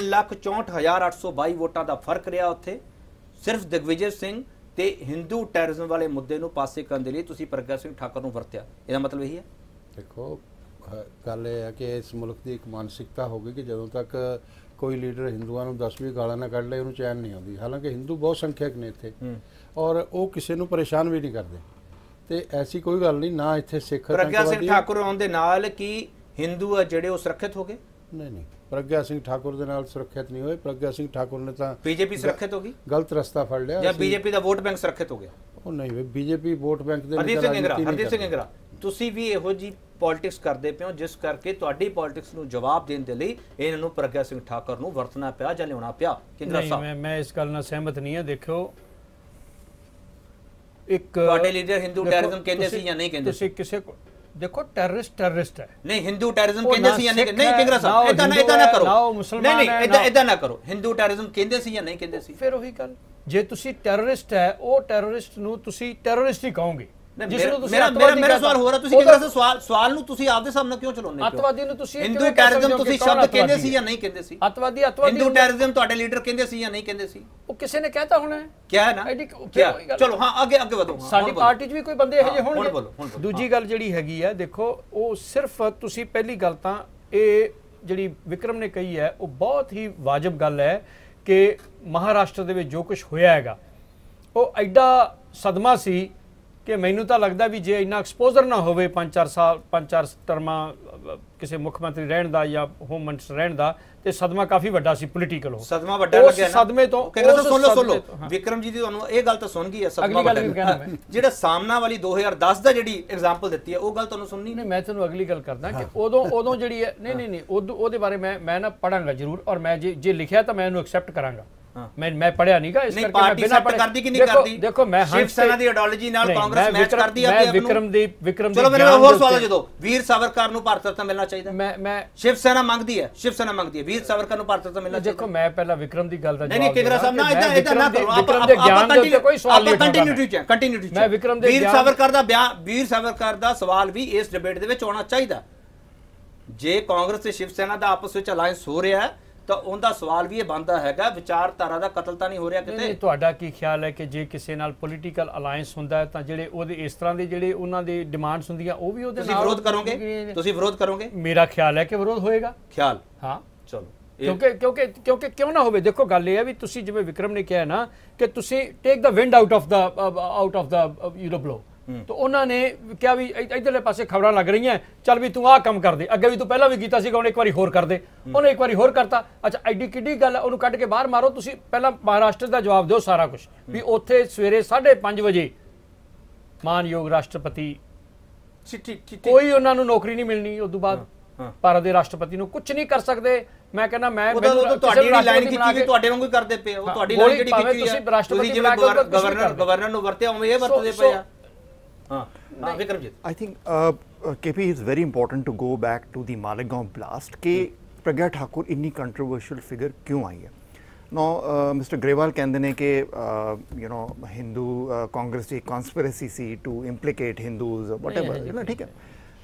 Speaker 1: 3,64,822 ਵੋਟਾਂ ਦਾ ਫਰਕ ਰਿਹਾ ਉੱਥੇ। ਸਿਰਫ ਦਿਗਵਿਜੇ ਸਿੰਘ ਤੇ ਹਿੰਦੂ ਟੈਰਰਿਜ਼ਮ ਵਾਲੇ ਮੁੱਦੇ ਨੂੰ ਪਾਸੇ ਕਰਨ ਦੇ ਲਈ ਤੁਸੀਂ ਪ੍ਰਗਿਆ ਸਿੰਘ ਠਾਕੁਰ ਨੂੰ ਵਰਤਿਆ। ਇਹਦਾ ਮਤਲਬ ਇਹੀ ਹੈ।
Speaker 10: ਦੇਖੋ ਗੱਲ ਇਹ ਹੈ ਕਿ ਇਸ ਮੁਲਕ ਦੀ ਇੱਕ ਮਾਨਸਿਕਤਾ ਹੋ ਗਈ ਕਿ ਜਦੋਂ ਤੱਕ ਕੋਈ ਲੀਡਰ ਹਿੰਦੂਆਂ ਨੂੰ 10ਵੀਂ ਗਾਲਾਂ ਨਾ ਕੱਢ ਲਏ ਉਹਨੂੰ ਚੈਨ ਨਹੀਂ ਆਉਂਦੀ। ਹਾਲਾਂਕਿ ਹਿੰਦੂ ਬਹੁਤ ਸੰਖਿਅਕ ਨੇ ਇੱਥੇ ਔਰ ਉਹ ਕਿਸੇ ਨੂੰ ਪਰੇਸ਼ਾਨ ਵੀ ਨਹੀਂ ਕਰਦੇ, ਤੇ ਐਸੀ ਕੋਈ ਗੱਲ ਨਹੀਂ ਨਾ ਇੱਥੇ ਸਿੱਖ।
Speaker 1: ਪ੍ਰਗਿਆ ਸਿੰਘ ਠਾਕੁਰ ਆਉਣ ਦੇ ਨਾਲ ਕੀ ਹਿੰਦੂ ਆ ਜਿਹੜੇ ਉਹ ਸੁਰੱਖਿਅਤ ਹੋ ਗਏ?
Speaker 10: ਨਹੀਂ, ਪ੍ਰਗਿਆ ਸਿੰਘ ਠਾਕੁਰ ਦੇ ਨਾਲ ਸੁਰੱਖਿਅਤ ਨਹੀਂ ਹੋਏ। ਪ੍ਰਗਿਆ ਸਿੰਘ ਠਾਕੁਰ ਨੇ ਤਾਂ
Speaker 1: ਬੀਜੇਪੀ ਸੁਰੱਖਿਅਤ ਹੋ ਗਈ,
Speaker 10: ਗਲਤ ਰਸਤਾ ਫੜ ਲਿਆ,
Speaker 1: ਜਾਂ ਬੀਜੇਪੀ ਦਾ ਵੋਟ ਬੈਂਕ ਸੁਰੱਖਿਅਤ ਹੋ ਗਿਆ?
Speaker 10: ਉਹ ਨਹੀਂ, ਬੀਜੇਪੀ ਵੋਟ ਬੈਂਕ ਦੇ
Speaker 1: ਹਰਦੀਪ ਸਿੰਘ ਇੰਗਰਾ, ਤੁਸੀਂ ਵੀ ਇਹੋ ਜੀ ਪੋਲਿਟਿਕਸ ਕਰਦੇ ਪਏ ਹੋ ਜਿਸ ਕਰਕੇ ਤੁਹਾਡੀ ਪੋਲਿਟਿਕਸ ਨੂੰ ਜਵਾਬ ਦੇਣ ਦੇ ਲਈ ਇਹਨਾਂ ਨੂੰ ਪ੍ਰਗਿਆ ਸਿੰਘ ਠਾਕੁਰ ਨੂੰ ਵਰਤਣਾ ਪਿਆ ਜਾਂ ਲਿਆਉਣਾ ਪਿਆ। ਕਿੰਗਰਾ ਸਾਹਿਬ,
Speaker 9: ਮੈਂ ਇਸ ਗੱਲ ਨਾਲ ਸਹਿਮਤ ਨਹੀਂ ਹਾਂ। ਦੇਖੋ, ਇੱਕ
Speaker 1: ਤੁਹਾਡੇ ਲੀਡਰ ਹਿੰਦੂ ਟੈਰਰਿਜ਼ਮ ਕਹਿੰਦੇ ਸੀ ਜਾਂ ਨਹੀਂ ਕਹਿੰਦੇ?
Speaker 9: ਤੁਸੀਂ ਕਿਸੇ ਕੋ ਦੇਖੋ, ਟੈਰਰਿਸਟ ਹੈ।
Speaker 1: ਨਹੀਂ, ਹਿੰਦੂ ਟੈਰਰਿਜ਼ਮ ਕਹਿੰਦੇ ਸੀ ਜਾਂ ਨਹੀਂ? ਨਹੀਂ ਕਿੰਗਰਾ ਸਾਹਿਬ, ਇਦਾਂ ਨਾ ਕਰੋ। ਨਹੀਂ, ਇਦਾਂ ਨਾ ਕਰੋ। ਹਿੰਦੂ ਟੈਰਰਿਜ਼ਮ ਕਹਿੰਦੇ ਸੀ ਜਾਂ ਨਹੀਂ ਕਹਿੰਦੇ ਸੀ?
Speaker 9: ਫਿਰ ਉਹੀ ਗੱਲ, ਜੇ ਤੁਸੀਂ ਟੈਰਰਿਸਟ ਹੈ, ਉਹ ਟੈਰਰਿਸਟ ਨੂੰ ਤੁਸੀਂ ਟੈਰਰਿਸਟ ਹੀ ਕਹੋਗੇ।
Speaker 1: ਮੇਰਾ ਸਵਾਲ ਹੋ ਰਿਹਾ, ਤੁਸੀਂ ਕਿੰਗਰਾ ਸਵਾਲ ਨੂੰ ਤੁਸੀਂ ਆਪਦੇ ਸਾਹਮਣੇ ਕਿਉਂ ਚਲਾਉਂਦੇ ਹੋ?
Speaker 9: ਅੱਤਵਾਦੀ ਨੂੰ ਤੁਸੀਂ
Speaker 1: ਹਿੰਦੂ ਟੈਰਰਿਜ਼ਮ ਤੁਸੀਂ ਸ਼ਬਦ ਕਹਿੰਦੇ ਸੀ ਜਾਂ ਨਹੀਂ ਕਹਿੰਦੇ ਸੀ?
Speaker 9: ਅੱਤਵਾਦੀ
Speaker 1: ਹਿੰਦੂ ਟੈਰਰਿਜ਼ਮ ਤੁਹਾਡੇ ਲੀਡਰ ਕਹਿੰਦੇ ਸੀ ਜਾਂ ਨਹੀਂ ਕਹਿੰਦੇ ਸੀ?
Speaker 9: ਉਹ ਕਿਸੇ ਨੇ ਕਹਿਤਾ ਹੋਣਾ,
Speaker 1: ਕਿਹਾ ਹੈ ਨਾ। ਚਲੋ ਹਾਂ, ਅੱਗੇ ਵਧੋ।
Speaker 9: ਸਾਡੀ ਪਾਰਟੀ 'ਚ ਵੀ ਕੋਈ ਬੰਦੇ ਇਹੋ ਜਿਹੇ ਹੋਣਗੇ। ਦੂਜੀ ਗੱਲ ਜਿਹੜੀ ਹੈਗੀ ਹੈ, ਦੇਖੋ, ਉਹ ਸਿਰਫ ਤੁਸੀਂ ਪਹਿਲੀ ਗੱਲ ਤਾਂ ਇਹ ਜਿਹੜੀ ਵਿਕਰਮ ਨੇ ਕਹੀ ਹੈ ਉਹ ਬਹੁਤ ਹੀ ਵਾਜਬ ਗੱਲ ਹੈ ਕਿ ਮਹਾਰਾਸ਼ਟਰ ਦੇ ਵਿੱਚ ਜੋ ਕੁਝ ਹੋਇਆ ਹੈਗਾ ਉਹ ਐਡਾ ਸਦਮਾ ਸੀ ਕਿ ਮੈਨੂੰ ਤਾਂ ਲੱਗਦਾ ਵੀ ਜੇ ਇੰਨਾ ਐਕਸਪੋਜ਼ਰ ਨਾ ਹੋਵੇ 5-4 ਟਰਮਾਂ ਕਿਸੇ ਮੁੱਖ ਮੰਤਰੀ ਰਹਿਣ ਦਾ ਜਾਂ ਹੋਮ ਮਿਨਿਸਟਰ ਰਹਿਣ ਦਾ, ਤੇ ਸਦਮਾ ਕਾਫੀ ਵੱਡਾ ਸੀ ਪੋਲੀਟੀਕਲ।
Speaker 1: ਸਦਮਾ ਵੱਡਾ ਲੱਗਿਆ ਨਾ
Speaker 9: ਸਦਮੇ ਤੋਂ।
Speaker 1: ਸੁਣ ਲਓ ਵਿਕਰਮ ਜੀ ਦੀ ਤੁਹਾਨੂੰ ਇਹ ਗੱਲ ਤਾਂ ਸੁਣ ਗਈ ਹੈ। ਸਦਮਾ ਜਿਹੜਾ ਸਾਹਮਣਾ ਵਾਲੀ 2010 ਦਾ ਜਿਹੜੀ ਐਗਜ਼ਾਮਪਲ ਦਿੱਤੀ ਹੈ ਉਹ ਗੱਲ ਤੁਹਾਨੂੰ ਸੁਣਨੀ
Speaker 9: ਨਹੀਂ। ਮੈਂ ਤੁਹਾਨੂੰ ਅਗਲੀ ਗੱਲ ਕਰਦਾ ਕਿ ਉਦੋਂ ਜਿਹੜੀ ਹੈ, ਨਹੀਂ ਉਹਦੇ ਬਾਰੇ ਮੈਂ ਨਾ ਪੜਾਂਗਾ ਜ਼ਰੂਰ, ਔਰ ਮੈਂ ਜੇ ਲਿਖਿਆ ਤਾਂ ਮੈਂ ਇਹਨੂੰ ਐਕਸੈਪਟ ਕਰਾਂਗਾ। ਮੈਂ ਪੜਿਆ ਨਹੀਂਗਾ, ਇਸ ਕਰਕੇ
Speaker 1: ਪਾਰਟੀ ਐਕਸੈਪਟ ਕਰਦੀ ਕਿ ਨਹੀਂ ਕਰਦੀ?
Speaker 9: ਦੇਖੋ, ਮੈਂ
Speaker 1: ਸ਼ਿਵ ਸੈਨਾ ਦੀ ਆਈਡੀਓਲੋਜੀ ਨਾਲ ਕਾਂਗਰਸ ਮੈਚ ਕਰਦੀ ਆ।
Speaker 9: ਵਿਕਰਮ ਦੀ
Speaker 1: ਚਲੋ ਮੇਰੇ ਹੋਰ ਸਵਾਲ ਹੈ, ਜਦੋਂ ਵੀਰ ਸਾਵਰਕਰ ਨੂੰ ਭਾਰਤ ਰਤਨ ਮਿਲਣਾ ਚਾਹੀਦਾ,
Speaker 9: ਮੈਂ
Speaker 1: ਸ਼ਿਵ ਸੈਨਾ ਮੰਗਦੀ ਹੈ ਵੀਰ ਸਾਵਰਕਰ ਨੂੰ ਭਾਰਤ ਰਤਨ ਮਿਲਣਾ ਚਾਹੀਦਾ।
Speaker 9: ਦੇਖੋ, ਮੈਂ ਪਹਿਲਾਂ ਵਿਕਰਮ ਦੀ ਗੱਲ ਦਾ ਜਵਾਬ
Speaker 1: ਨਹੀਂ ਕਿੰਗਰਾ ਸਾਹਿਬ, ਨਾ ਇਦਾਂ ਨਾ ਕਰੋ।
Speaker 9: ਵਿਕਰਮ ਦੇ ਗਿਆਨ ਦੇ ਉੱਤੇ ਕੋਈ ਸਵਾਲ ਨਹੀਂ।
Speaker 1: ਕੰਟੀਨਿਊਟੀ
Speaker 9: ਮੈਂ ਵਿਕਰਮ ਦੇ
Speaker 1: ਵੀਰ ਸਾਵਰਕਰ ਦਾ ਸਵਾਲ ਵੀ ਇਸ ਡਿਬੇਟ ਦੇ ਵਿੱਚ ਆਉਣਾ ਚਾਹੀਦਾ। ਜੇ ਕਾਂਗਰਸ ਤੇ ਸ਼ਿਵ ਸੈਨਾ ਦਾ ਆਪਸ ਵਿੱਚ ਅਲਾਈਅੰਸ ਹੋ ਰਿਹਾ ਹੈ ਤਾਂ ਉਹਦਾ ਸਵਾਲ ਵੀ ਇਹ ਬਣਦਾ ਹੈਗਾ, ਵਿਚਾਰਧਾਰਾ ਦਾ ਕਤਲ ਤਾਂ ਨਹੀਂ ਹੋ ਰਿਹਾ ਕਿਤੇ?
Speaker 9: ਤੁਹਾਡਾ ਕੀ ਖਿਆਲ ਹੈ ਕਿ ਜੇ ਕਿਸੇ ਨਾਲ ਪੋਲੀਟੀਕਲ ਅਲਾਈਅੰਸ ਹੁੰਦਾ ਹੈ ਤਾਂ ਜਿਹੜੇ ਉਹਦੇ ਇਸ ਤਰ੍ਹਾਂ ਦੇ ਜਿਹੜੇ ਉਹਨਾਂ ਦੇ ਡਿਮਾਂਡਸ ਹੁੰਦੀਆਂ ਉਹ ਵੀ ਉਹਦੇ ਨਾਲ
Speaker 1: ਵਿਰੋਧ ਕਰੋਗੇ? ਤੁਸੀਂ ਵਿਰੋਧ ਕਰੋਗੇ?
Speaker 9: ਮੇਰਾ ਖਿਆਲ ਹੈ ਕਿ ਵਿਰੋਧ ਹੋਏਗਾ।
Speaker 1: ਖਿਆਲ?
Speaker 9: ਹਾਂ,
Speaker 1: ਚਲੋ।
Speaker 9: ਕਿਉਂਕਿ ਕਿਉਂ ਨਾ ਹੋਵੇ। ਦੇਖੋ, ਗੱਲ ਇਹ ਹੈ ਵੀ ਤੁਸੀਂ ਜਿਵੇਂ ਵਿਕਰਮ ਨੇ ਕਿਹਾ ਨਾ ਕਿ ਤੁਸੀਂ take the wind out of the blow, ਤਾਂ ਉਹਨਾਂ ਨੇ ਕਿਹਾ ਵੀ ਇਧਰਲੇ ਪਾਸੇ ਖਬਰਾਂ ਲੱਗ ਰਹੀਆਂ, ਚੱਲ ਵੀ ਤੂੰ ਆਹ ਕੰਮ ਕਰ ਦੇ, ਅੱਗੇ ਵੀ ਤੂੰ ਪਹਿਲਾਂ ਵੀ ਕੀਤਾ ਸੀਗਾ, ਹੁਣ ਇੱਕ ਵਾਰੀ ਹੋਰ ਕਰ ਦੇ। ਉਹਨੇ ਇੱਕ ਵਾਰੀ ਹੋਰ ਕਰਤਾ। ਅੱਛਾ, ਐਡੀ ਕਿੱਡੀ ਗੱਲ ਹੈ, ਉਹਨੂੰ ਕੱਢ ਕੇ ਬਾਹਰ ਮਾਰੋ। ਤੁਸੀਂ ਪਹਿਲਾਂ ਮਹਾਰਾਸ਼ਟਰ ਦਾ ਜਵਾਬ ਦਿਓ ਸਾਰਾ ਕੁਝ, ਵੀ ਉੱਥੇ ਸਵੇਰੇ 5:30 ਵਜੇ ਮਾਨਯੋਗ ਰਾਸ਼ਟਰਪਤੀ, ਕੋਈ ਉਹਨਾਂ ਨੂੰ ਨੌਕਰੀ ਨਹੀਂ ਮਿਲਣੀ। ਉਸ ਤੋਂ ਬਾਅਦ ਭਾਰਤ ਦੇ ਰਾਸ਼ਟਰਪਤੀ ਨੂੰ ਕੁਝ ਨਹੀਂ ਕਰ ਸਕਦੇ। ਮੈਂ ਕਹਿੰਦਾ ਮੈਂ
Speaker 1: ਤੁਹਾਡੀ ਲਾਈਨ ਖਿੱਚੀ ਵੀ ਤੁਹਾਡੇ ਵਾਂਗੂ ਹੀ ਕਰਦੇ ਪਏ ਹੋ। ਤੁਹਾਡੀ ਲਾਈਨ ਜਿਹੜੀ ਖਿੱਚੀ ਹੈ, ਤੁਸੀਂ ਜਿਵੇਂ ਗਵਰਨਰ ਨੂੰ ਵਰਤਿਆ ਉਵੇਂ ਇਹ ਵਰਤਦੇ ਪਏ ਆ।
Speaker 11: I think KP is very important to go back to the Malegaon blast कि प्रज्ञा ठाकुर इन्नी controversial figure क्यों आई है? Now Mr. Grewal कहते हैं कि Hindu Congress की conspiracy C to implicate Hindus whatever, ठीक है।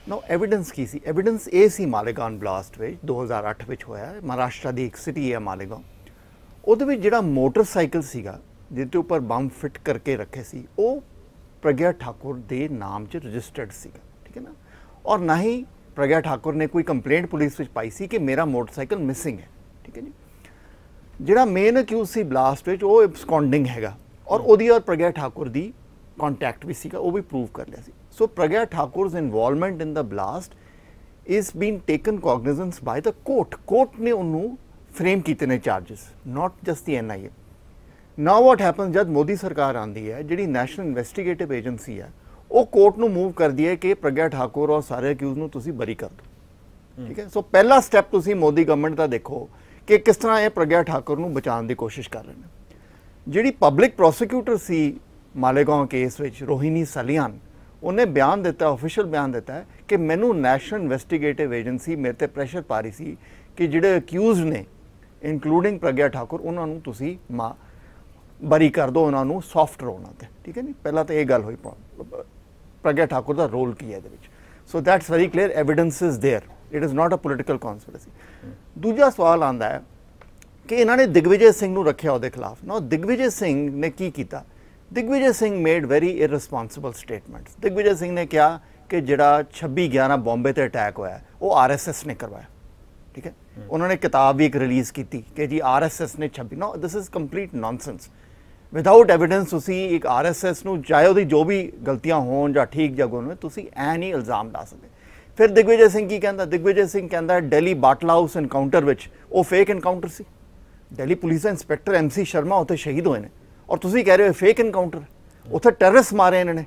Speaker 11: ਨਾ ਐਵੀਡੈਂਸ ਕੀ ਸੀ? ਐਵੀਡੈਂਸ ਇਹ ਸੀ ਮਾਲੇਗਾਨ ਬਲਾਸਟ ਵਿੱਚ 2008 ਵਿੱਚ ਹੋਇਆ, ਮਹਾਰਾਸ਼ਟਰ ਦੀ ਇੱਕ ਸਿਟੀ ਹੈ ਮਾਲੇਗਾਨ। ਉਹਦੇ ਵਿੱਚ ਜਿਹੜਾ ਮੋਟਰਸਾਈਕਲ ਸੀਗਾ ਜਿਹਦੇ ਉੱਪਰ ਬੰਬ ਫਿੱਟ ਕਰਕੇ ਰੱਖੇ ਸੀ, ਉਹ ਪ੍ਰਗਿਆ ਠਾਕੁਰ ਦੇ ਨਾਮ 'ਚ ਰਜਿਸਟਰਡ ਸੀਗਾ, ਠੀਕ ਹੈ ਨਾ। ਔਰ ਨਾ ਹੀ ਪ੍ਰਗਿਆ ਠਾਕੁਰ ਨੇ ਕੋਈ ਕੰਪਲੇਂਟ ਪੁਲਿਸ ਵਿੱਚ ਪਾਈ ਸੀ ਕਿ ਮੇਰਾ ਮੋਟਰਸਾਈਕਲ ਮਿਸਿੰਗ ਹੈ, ਠੀਕ ਹੈ ਜੀ। ਜਿਹੜਾ ਮੇਨ ਅਕਿਊਜ਼ ਸੀ ਬਲਾਸਟ ਵਿੱਚ ਉਹ ਐਬਸਕੌਂਡਿੰਗ ਹੈਗਾ, ਔਰ ਉਹਦੀ ਔਰ ਪ੍ਰਗਿਆ ਠਾਕੁਰ ਦੀ ਕੰਟੈਕਟ ਵੀ ਸੀਗਾ, ਉਹ ਵੀ ਪ੍ਰੂਵ ਕਰ ਲਿਆ ਸੀ। So Pragya Thakur's involvement in the blast has been taken cognizance by the court ਨੇ ਉਹਨੂੰ ਫਰੇਮ ਕੀਤੇ ਨੇ charges, not just the NIA। Now what happens, ਜਦ ਮੋਦੀ ਸਰਕਾਰ ਆਉਂਦੀ ਹੈ, ਜਿਹੜੀ ਨੈਸ਼ਨਲ ਇਨਵੈਸਟੀਗੇਟਿਵ ਏਜੰਸੀ ਹੈ, ਉਹ ਕੋਰਟ ਨੂੰ ਮੂਵ ਕਰਦੀ ਹੈ ਕਿ ਪ੍ਰਗਿਆ ਠਾਕੁਰ ਔਰ ਸਾਰੇ ਅਕਿਊਜ਼ ਨੂੰ ਤੁਸੀਂ ਬਰੀ ਕਰ ਦਿਓ, ਠੀਕ ਹੈ। ਸੋ ਪਹਿਲਾ ਸਟੈਪ ਤੁਸੀਂ ਮੋਦੀ ਗਵਰਨਮੈਂਟ ਦਾ ਦੇਖੋ ਕਿ ਕਿਸ ਤਰ੍ਹਾਂ ਇਹ ਪ੍ਰਗਿਆ ਠਾਕੁਰ ਨੂੰ ਬਚਾਉਣ ਦੀ ਕੋਸ਼ਿਸ਼ ਕਰ ਰਹੇ ਨੇ। ਜਿਹੜੀ ਪਬਲਿਕ ਪ੍ਰੋਸੀਕਿਊਟਰ ਸੀ ਮਾਲੇਗਾਂਵ ਕੇਸ ਵਿੱਚ, ਰੋਹਿਣੀ ਸਲਿਆਨ, ਉਹਨੇ ਬਿਆਨ ਦਿੱਤਾ, ਆਫੀਸ਼ੀਅਲ ਬਿਆਨ ਦਿੱਤਾ ਕਿ ਮੈਨੂੰ ਨੈਸ਼ਨਲ ਇਨਵੈਸਟੀਗੇਟਿਵ ਏਜੰਸੀ ਮੇਰੇ ਤੇ ਪ੍ਰੈਸ਼ਰ ਪਾ ਰਹੀ ਸੀ ਕਿ ਜਿਹੜੇ ਅਕਿਊਜ਼ਡ ਨੇ ਇਨਕਲੂਡਿੰਗ ਪ੍ਰਗਿਆ ਠਾਕੁਰ, ਉਹਨਾਂ ਨੂੰ ਤੁਸੀਂ ਬਰੀ ਕਰ ਦਿਓ, ਉਹਨਾਂ ਨੂੰ ਸੌਫਟ ਰੋਣਾ ਤੇ, ਠੀਕ ਹੈ ਨਹੀਂ। ਪਹਿਲਾਂ ਤਾਂ ਇਹ ਗੱਲ ਹੋਈ ਪ੍ਰਗਿਆ ਠਾਕੁਰ ਦਾ ਰੋਲ ਕੀ ਹੈ ਇਹਦੇ ਵਿੱਚ। So that's very clear, evidence is there, it is not a political conspiracy. ਦੂਜਾ ਸਵਾਲ ਆਉਂਦਾ ਹੈ ਕਿ ਇਹਨਾਂ ਨੇ ਦਿਗਵਿਜੇ ਸਿੰਘ ਨੂੰ ਰੱਖਿਆ ਉਹਦੇ ਖਿਲਾਫ ਨਾ। ਦਿਗਵਿਜੇ ਸਿੰਘ ਨੇ ਕੀ ਕੀਤਾ? Digvijay Singh made very irresponsible statements. Digvijay Singh ਨੇ ਕਿਹਾ ਕਿ ਜਿਹੜਾ 26/11 ਬੰਬੇ ਤੇ ਅਟੈਕ ਹੋਇਆ ਉਹ RSS ਨੇ ਕਰਵਾਇਆ, ਠੀਕ ਹੈ। ਉਹਨਾਂ ਨੇ ਕਿਤਾਬ ਵੀ ਇੱਕ ਰਿਲੀਜ਼ ਕੀਤੀ ਕਿ ਜੀ RSS ਨੇ 26, no this is complete nonsense. Without evidence ਤੁਸੀਂ ਇੱਕ RSS ਨੂੰ, ਚਾਹੇ ਉਹਦੀ ਜੋ ਵੀ ਗਲਤੀਆਂ ਹੋਣ ਜਾਂ ਠੀਕ ਜਾਂ ਗੁਣ ਹੋਣ, ਤੁਸੀਂ ਐ ਨਹੀਂ ਇਲਜ਼ਾਮ ਲਾ ਸਕਦੇ। ਫਿਰ ਦਿਗਵਿਜੇ ਸਿੰਘ ਕੀ ਕਹਿੰਦਾ? ਦਿਗਵਿਜੇ ਸਿੰਘ ਕਹਿੰਦਾ ਦਿੱਲੀ ਬਾਟਲਾ ਹਾਊਸ ਐਨਕਾਊਂਟਰ ਵਿੱਚ ਉਹ ਫੇਕ ਐਨਕਾਊਂਟਰ ਸੀ। ਦਿੱਲੀ ਪੁਲਿਸ ਦਾ ਇੰਸਪੈਕਟਰ MC ਸ਼ਰਮਾ ਉੱਥੇ ਸ਼ਹੀਦ ਹੋਏ ਨੇ, ਔਰ ਤੁਸੀਂ ਕਹਿ ਰਹੇ ਹੋ ਫੇਕ ਐਨਕਾਊਂਟਰ। ਉੱਥੇ ਟੈਰਰਿਸਟ ਮਾਰੇ ਇਹਨਾਂ ਨੇ,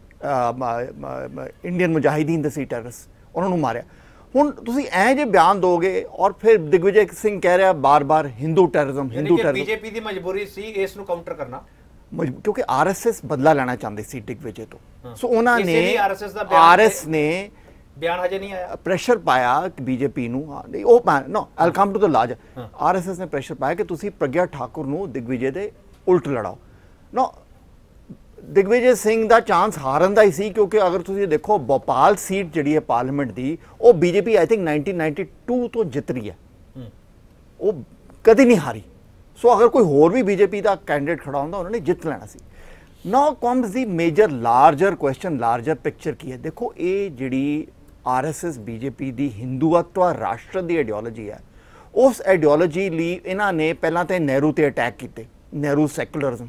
Speaker 11: ਇੰਡੀਅਨ ਮੁਜਾਹਿਦੀਨ ਦੇ ਸੀ ਟੈਰਰਿਸਟ, ਉਹਨਾਂ ਨੂੰ ਮਾਰਿਆ। ਹੁਣ ਤੁਸੀਂ ਐ ਜੇ ਬਿਆਨ ਦੋਗੇ, ਔਰ ਫਿਰ ਦਿਗਵਿਜੇ ਸਿੰਘ ਕਹਿ ਰਿਹਾ ਬਾਰ-ਬਾਰ Hindu terrorism, Hindu terrorism.
Speaker 1: BJP ਦੀ ਮਜਬੂਰੀ ਸੀ ਇਸ ਨੂੰ ਕਾਊਂਟਰ ਕਰਨਾ,
Speaker 11: ਕਿਉਂਕਿ RSS ਬਦਲਾ ਲੈਣਾ ਚਾਹੁੰਦੇ ਸੀ ਦਿਗਵਿਜੇ ਤੋਂ। ਸੋ ਉਹਨਾਂ ਨੇ RS ਨੇ
Speaker 1: ਬਿਆਨ ਹਜੇ ਨਹੀਂ ਆਇਆ,
Speaker 11: ਪ੍ਰੈਸ਼ਰ ਪਾਇਆ ਬੀਜੇਪੀ ਨੂੰ। ਨਹੀਂ ਉਹ no, I'll come to the large. RSS ਨੇ ਪ੍ਰੈਸ਼ਰ ਪਾਇਆ ਕਿ ਤੁਸੀਂ ਪ੍ਰਗਿਆ ਠਾਕੁਰ ਨੂੰ ਦਿਗਵਿਜੇ ਦੇ ਉਲਟ ਲੜਾਓ। ਨੋ, ਦਿਗਵਿਜੇ ਸਿੰਘ ਦਾ ਚਾਂਸ ਹਾਰਨ ਦਾ ਹੀ ਸੀ, ਕਿਉਂਕਿ ਅਗਰ ਤੁਸੀਂ ਦੇਖੋ ਭੋਪਾਲ ਸੀਟ ਜਿਹੜੀ ਹੈ ਪਾਰਲੀਮੈਂਟ ਦੀ, ਉਹ ਬੀਜੇਪੀ ਆਈ ਥਿੰਕ 1992 ਤੋਂ ਜਿੱਤ ਰਹੀ ਹੈ, ਉਹ ਕਦੀ ਨਹੀਂ ਹਾਰੀ। ਸੋ ਅਗਰ ਕੋਈ ਹੋਰ ਵੀ ਬੀਜੇਪੀ ਦਾ ਕੈਂਡੀਡੇਟ ਖੜਾ ਹੁੰਦਾ, ਉਹਨਾਂ ਨੇ ਜਿੱਤ ਲੈਣਾ ਸੀ। Now comes the major larger question, larger picture ਕੀ ਹੈ? ਦੇਖੋ, ਇਹ ਜਿਹੜੀ RSS ਬੀਜੇਪੀ ਦੀ ਹਿੰਦੂਤਵ ਰਾਸ਼ਟਰ ਦੀ ਆਈਡੀਓਲੋਜੀ ਹੈ, ਉਸ ਆਈਡੀਓਲੋਜੀ ਲਈ ਇਹਨਾਂ ਨੇ ਪਹਿਲਾਂ ਤਾਂ ਨਹਿਰੂ ਤੇ ਅਟੈਕ ਕੀਤੇ, ਨਹਿਰੂ ਸੈਕੂਲਰਿਜ਼ਮ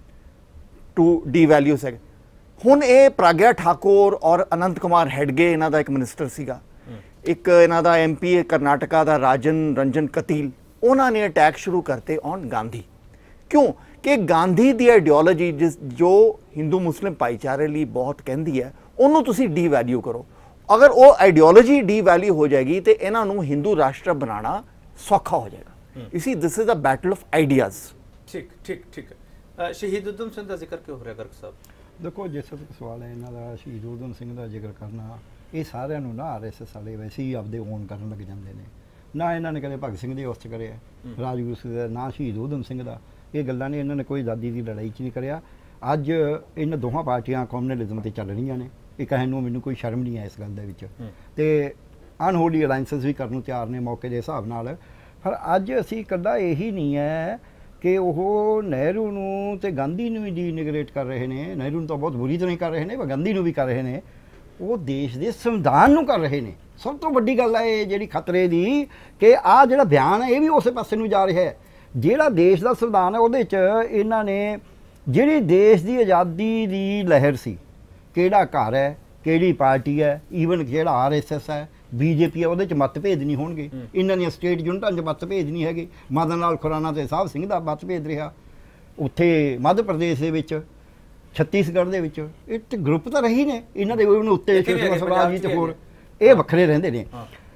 Speaker 11: ਟੂ ਡੀਵੈਲਿਊ ਸੈਕ। ਹੁਣ ਇਹ ਪ੍ਰਗਿਆ ਠਾਕੁਰ ਔਰ ਅਨੰਤ ਕੁਮਾਰ ਹੈਡਗੇ, ਇਹਨਾਂ ਦਾ ਇੱਕ ਮਿਨਿਸਟਰ ਸੀਗਾ, ਇੱਕ ਇਹਨਾਂ ਦਾ MP ਕਰਨਾਟਕਾ ਦਾ ਰੰਜਨ ਕਤੀਲ, ਉਹਨਾਂ ਨੇ ਅਟੈਕ ਸ਼ੁਰੂ ਕਰਤੇ ਔਨ ਗਾਂਧੀ। ਕਿਉਂ? ਕਿ ਗਾਂਧੀ ਦੀ ਆਈਡੀਓਲੋਜੀ ਜੋ ਹਿੰਦੂ ਮੁਸਲਿਮ ਭਾਈਚਾਰੇ ਲਈ ਬਹੁਤ ਕਹਿੰਦੀ ਹੈ, ਉਹਨੂੰ ਤੁਸੀਂ ਡੀਵੈਲਿਊ ਕਰੋ। ਅਗਰ ਉਹ ਆਈਡੀਓਲੋਜੀ ਡੀਵੈਲਿਊ ਹੋ ਜਾਏਗੀ ਤੇ ਇਹਨਾਂ ਨੂੰ ਹਿੰਦੂ ਰਾਸ਼ਟਰ ਬਣਾਉਣਾ ਸੌਖਾ ਹੋ ਜਾਏਗਾ। You see, this is a battle of ideas.
Speaker 1: ਠੀਕ ਠੀਕ ਠੀਕ। ਸ਼ਹੀਦ ਊਧਮ ਸਿੰਘ ਦਾ ਜ਼ਿਕਰ ਕਿਉਂ ਹੋ ਰਿਹਾ ਗਰਗ ਸਾਹਿਬ?
Speaker 12: ਦੇਖੋ, ਜਿਸ ਤੱਕ ਸਵਾਲ ਹੈ ਇਹਨਾਂ ਦਾ ਸ਼ਹੀਦ ਊਧਮ ਸਿੰਘ ਦਾ ਜ਼ਿਕਰ ਕਰਨਾ, ਇਹ ਸਾਰਿਆਂ ਨੂੰ ਨਾ RSS ਵਾਲੇ ਵੈਸੇ ਹੀ ਆਪਦੇ ਓਨ ਕਰਨ ਲੱਗ ਜਾਂਦੇ ਨੇ। ਨਾ ਇਹਨਾਂ ਨੇ ਕਦੇ ਭਗਤ ਸਿੰਘ ਦੇ ਉਸ 'ਚ ਕਰਿਆ, ਰਾਜਗੁਰੂ ਸਿੰਘ ਦਾ, ਨਾ ਸ਼ਹੀਦ ਊਧਮ ਸਿੰਘ ਦਾ। ਇਹ ਗੱਲਾਂ ਨੇ ਇਹਨਾਂ ਨੇ ਕੋਈ ਆਜ਼ਾਦੀ ਦੀ ਲੜਾਈ 'ਚ ਨਹੀਂ ਕਰਿਆ। ਅੱਜ ਇਹਨਾਂ ਦੋਹਾਂ ਪਾਰਟੀਆਂ ਕਮਿਊਨਲਿਜ਼ਮ 'ਤੇ ਚੱਲ ਰਹੀਆਂ ਨੇ। ਇਹ ਕਹਿਣ ਨੂੰ ਮੈਨੂੰ ਕੋਈ ਸ਼ਰਮ ਨਹੀਂ ਹੈ ਇਸ ਗੱਲ ਦੇ ਵਿੱਚ, ਤੇ ਅਨਹੋਲੀ ਅਲਾਈਐਂਸਸ ਵੀ ਕਰਨ ਨੂੰ ਤਿਆਰ ਨੇ ਮੌਕੇ ਦੇ ਹਿਸਾਬ ਨਾਲ। ਪਰ ਅੱਜ ਅਸੀਂ ਇਕੱਲਾ ਇਹੀ ਨਹੀਂ ਹੈ ਕਿ ਉਹ ਨਹਿਰੂ ਨੂੰ ਤੇ ਗਾਂਧੀ ਨੂੰ ਵੀ ਡੀਨਿਗਰੇਟ ਕਰ ਰਹੇ ਨੇ। ਨਹਿਰੂ ਨੂੰ ਤਾਂ ਬਹੁਤ ਬੁਰੀ ਤਰ੍ਹਾਂ ਕਰ ਰਹੇ ਨੇ, ਪਰ ਗਾਂਧੀ ਨੂੰ ਵੀ ਕਰ ਰਹੇ ਨੇ। ਉਹ ਦੇਸ਼ ਦੇ ਸੰਵਿਧਾਨ ਨੂੰ ਕਰ ਰਹੇ ਨੇ। ਸਭ ਤੋਂ ਵੱਡੀ ਗੱਲ ਹੈ ਇਹ ਜਿਹੜੀ ਖਤਰੇ ਦੀ, ਕਿ ਆਹ ਜਿਹੜਾ ਬਿਆਨ ਹੈ ਇਹ ਵੀ ਉਸੇ ਪਾਸੇ ਨੂੰ ਜਾ ਰਿਹਾ ਹੈ। ਜਿਹੜਾ ਦੇਸ਼ ਦਾ ਸੰਵਿਧਾਨ ਹੈ ਉਹਦੇ 'ਚ ਇਹਨਾਂ ਨੇ ਜਿਹੜੀ ਦੇਸ਼ ਦੀ ਆਜ਼ਾਦੀ ਦੀ ਲਹਿਰ ਸੀ, ਕਿਹੜਾ ਘਰ ਹੈ, ਕਿਹੜੀ ਪਾਰਟੀ ਹੈ, ਈਵਨ ਜਿਹੜਾ RSS ਹੈ, BJP ਹੈ, ਉਹਦੇ 'ਚ ਮਤਭੇਦ ਨਹੀਂ ਹੋਣਗੇ। ਇਹਨਾਂ ਦੀਆਂ ਸਟੇਟ ਯੂਨਿਟਾਂ 'ਚ ਮਤਭੇਦ ਨਹੀਂ ਹੈਗੇ। ਮਦਨ ਲਾਲ ਖੁਰਾਨਾ ਤੇ ਸਾਹਿਬ ਸਿੰਘ ਦਾ ਮਤਭੇਦ ਰਿਹਾ, ਉੱਥੇ ਮੱਧ ਪ੍ਰਦੇਸ਼ ਦੇ ਵਿੱਚ, ਛੱਤੀਸਗੜ੍ਹ ਦੇ ਵਿੱਚ। ਇਹ ਤੇ ਗਰੁੱਪ ਤਾਂ ਰਹੀ ਨੇ ਇਹਨਾਂ ਦੇ, ਉਹਨੂੰ ਉੱਤੇ ਸੁਸ਼ਮਾ ਸਵਰਾਜ ਜੀ ਤੇ ਹੋਰ ਇਹ ਵੱਖਰੇ ਰਹਿੰਦੇ ਨੇ।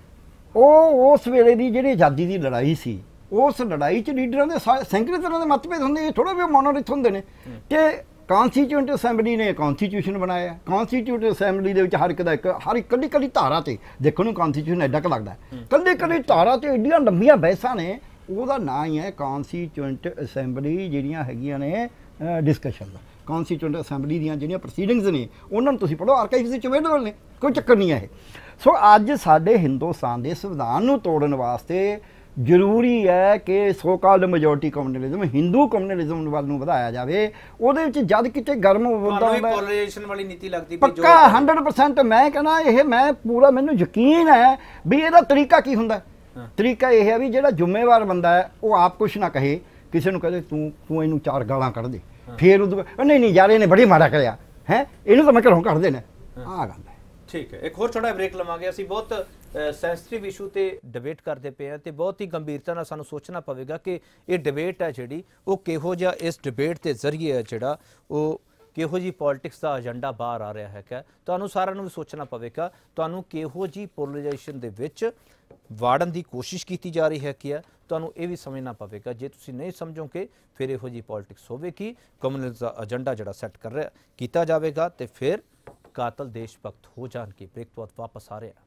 Speaker 12: ਉਹ ਉਸ ਵੇਲੇ ਦੀ ਜਿਹੜੀ ਆਜ਼ਾਦੀ ਦੀ ਲੜਾਈ ਸੀ, ਉਸ ਲੜਾਈ 'ਚ ਲੀਡਰਾਂ ਦੇ ਸੈਂਕੜੇ ਤਰ੍ਹਾਂ ਦੇ ਮਤਭੇਦ ਹੁੰਦੇ, ਥੋੜ੍ਹਾ ਵੀ ਮੋਨੋਲਿਥ ਹੁੰਦੇ ਨੇ। ਤੇ ਕੌਂਸਟੀਟਿਊਂਟ ਅਸੈਂਬਲੀ ਨੇ ਕੌਂਸਟੀਟਿਊਸ਼ਨ ਬਣਾਇਆ। ਕੌਂਸਟੀਟਿਊਂਟ ਅਸੈਂਬਲੀ ਦੇ ਵਿੱਚ ਹਰ ਇੱਕ ਕੱਲੀ ਧਾਰਾ ਤੇ ਦੇਖੋ ਨੂੰ ਕੌਂਸਟੀਟਿਊਸ਼ਨ ਐਡਾ ਕੁ ਲੱਗਦਾ, ਕੱਲੀ ਧਾਰਾ ਤੇ ਐਡੀਆਂ ਲੰਬੀਆਂ ਬਹਿਸਾਂ ਨੇ। ਉਹਦਾ ਨਾਂ ਹੀ ਹੈ ਕੌਂਸਟੀਟਿਊਂਟ ਅਸੈਂਬਲੀ ਜਿਹੜੀਆਂ ਹੈਗੀਆਂ ਨੇ ਡਿਸਕਸ਼ਨ ਦਾ। ਕੌਂਸਟੀਟਿਊਐਂਟ ਅਸੈਂਬਲੀ ਦੀਆਂ ਜਿਹੜੀਆਂ ਪ੍ਰੋਸੀਡਿੰਗਸ ਨੇ ਉਹਨਾਂ ਨੂੰ ਤੁਸੀਂ ਪੜ੍ਹੋ, ਆਰਕਾਈਵਸ ਵਿੱਚ ਅਵੇਲੇਬਲ ਨੇ, ਕੋਈ ਚੱਕਰ ਨਹੀਂ ਹੈ ਇਹ। ਸੋ ਅੱਜ ਸਾਡੇ ਹਿੰਦੁਸਤਾਨ ਦੇ ਸੰਵਿਧਾਨ ਨੂੰ ਤੋੜਨ ਵਾਸਤੇ ਜ਼ਰੂਰੀ ਹੈ ਕਿ so called majority communalism, Hindu communalism ਵੱਲ ਨੂੰ ਵਧਾਇਆ ਜਾਵੇ। ਉਹਦੇ ਵਿੱਚ ਜਦ ਕਿਤੇ ਗਰਮ
Speaker 1: ਪੋਲਰਾਈਜੇਸ਼ਨ ਵਾਲੀ ਨੀਤੀ ਲੱਗਦੀ
Speaker 12: ਪੱਕਾ 100%। ਮੈਂ ਕਹਿੰਦਾ ਇਹ ਮੈਂ ਪੂਰਾ ਮੈਨੂੰ ਯਕੀਨ ਹੈ ਵੀ ਇਹਦਾ ਤਰੀਕਾ ਕੀ ਹੁੰਦਾ। ਤਰੀਕਾ ਇਹ ਹੈ ਵੀ ਜਿਹੜਾ ਜ਼ਿੰਮੇਵਾਰ ਬੰਦਾ ਹੈ ਉਹ ਆਪ ਕੁਛ ਨਾ ਕਹੇ, ਕਿਸੇ ਨੂੰ ਕਹੇ ਤੂੰ ਇਹਨੂੰ 4 ਗਾਲਾਂ ਕੱਢ ਦੇ, ਫਿਰ ਉਦੋਂ ਨਹੀਂ ਯਾਰ ਇਹਨੇ ਬੜੀ ਮਾੜਾ ਕਰਿਆ ਹੈ, ਇਹਨੂੰ ਤਾਂ ਮੈਂ ਘਰੋਂ ਕੱਢ ਦੇਣਾ, ਆਹ ਗੱਲ ਹੈ।
Speaker 1: ਠੀਕ ਹੈ, ਇੱਕ ਹੋਰ ਛੋਟਾ ਬ੍ਰੇਕ ਲਵਾਂਗੇ। ਅਸੀਂ ਬਹੁਤ ਸੈਂਸਿਟਿਵ ਇਸ਼ੂ ਤੇ ਡਿਬੇਟ ਕਰਦੇ ਪਏ ਹਾਂ ਤੇ ਬਹੁਤ ਹੀ ਗੰਭੀਰਤਾ ਨਾਲ ਸਾਨੂੰ ਸੋਚਣਾ ਪਵੇਗਾ ਕਿ ਇਹ ਡਿਬੇਟ ਹੈ ਜਿਹੜੀ ਉਹ ਕਿਹੋ ਜਿਹਾ ਇਸ ਡਿਬੇਟ ਦੇ ਜ਼ਰੀਏ ਜਿਹੜਾ ਉਹ ਕਿਹੋ ਜਿਹੀ ਪੋਲਿਟਿਕਸ ਦਾ ਏਜੰਡਾ ਬਾਹਰ ਆ ਰਿਹਾ ਹੈਗਾ। ਤੁਹਾਨੂੰ ਸਾਰਿਆਂ ਨੂੰ ਵੀ ਸੋਚਣਾ ਪਵੇਗਾ ਤੁਹਾਨੂੰ ਕਿਹੋ ਜਿਹੀ ਪੋਲਰਾਈਜੇਸ਼ਨ ਦੇ ਵਿੱਚ ਵਾੜਨ ਦੀ ਕੋਸ਼ਿਸ਼ ਕੀਤੀ ਜਾ ਰਹੀ ਹੈ ਕਿ ਤੁਹਾਨੂੰ ਇਹ ਵੀ ਸਮਝਣਾ ਪਵੇਗਾ। ਜੇ ਤੁਸੀਂ ਨਹੀਂ ਸਮਝੋਗੇ ਫਿਰ ਇਹੋ ਜਿਹੀ ਪੋਲਿਟਿਕਸ ਹੋਵੇਗੀ, ਕਮਿਊਨਿਜ਼ਮ ਦਾ ਏਜੰਡਾ ਜਿਹੜਾ ਸੈੱਟ ਕੀਤਾ ਜਾਵੇਗਾ ਤੇ ਫਿਰ ਕਾਤਲ ਦੇਸ਼ ਭਗਤ ਹੋ ਜਾਣਗੇ। ਬ੍ਰੇਕ ਤੋਂ ਬਾਅਦ ਵਾਪਸ ਆ ਰਹੇ ਹਾਂ।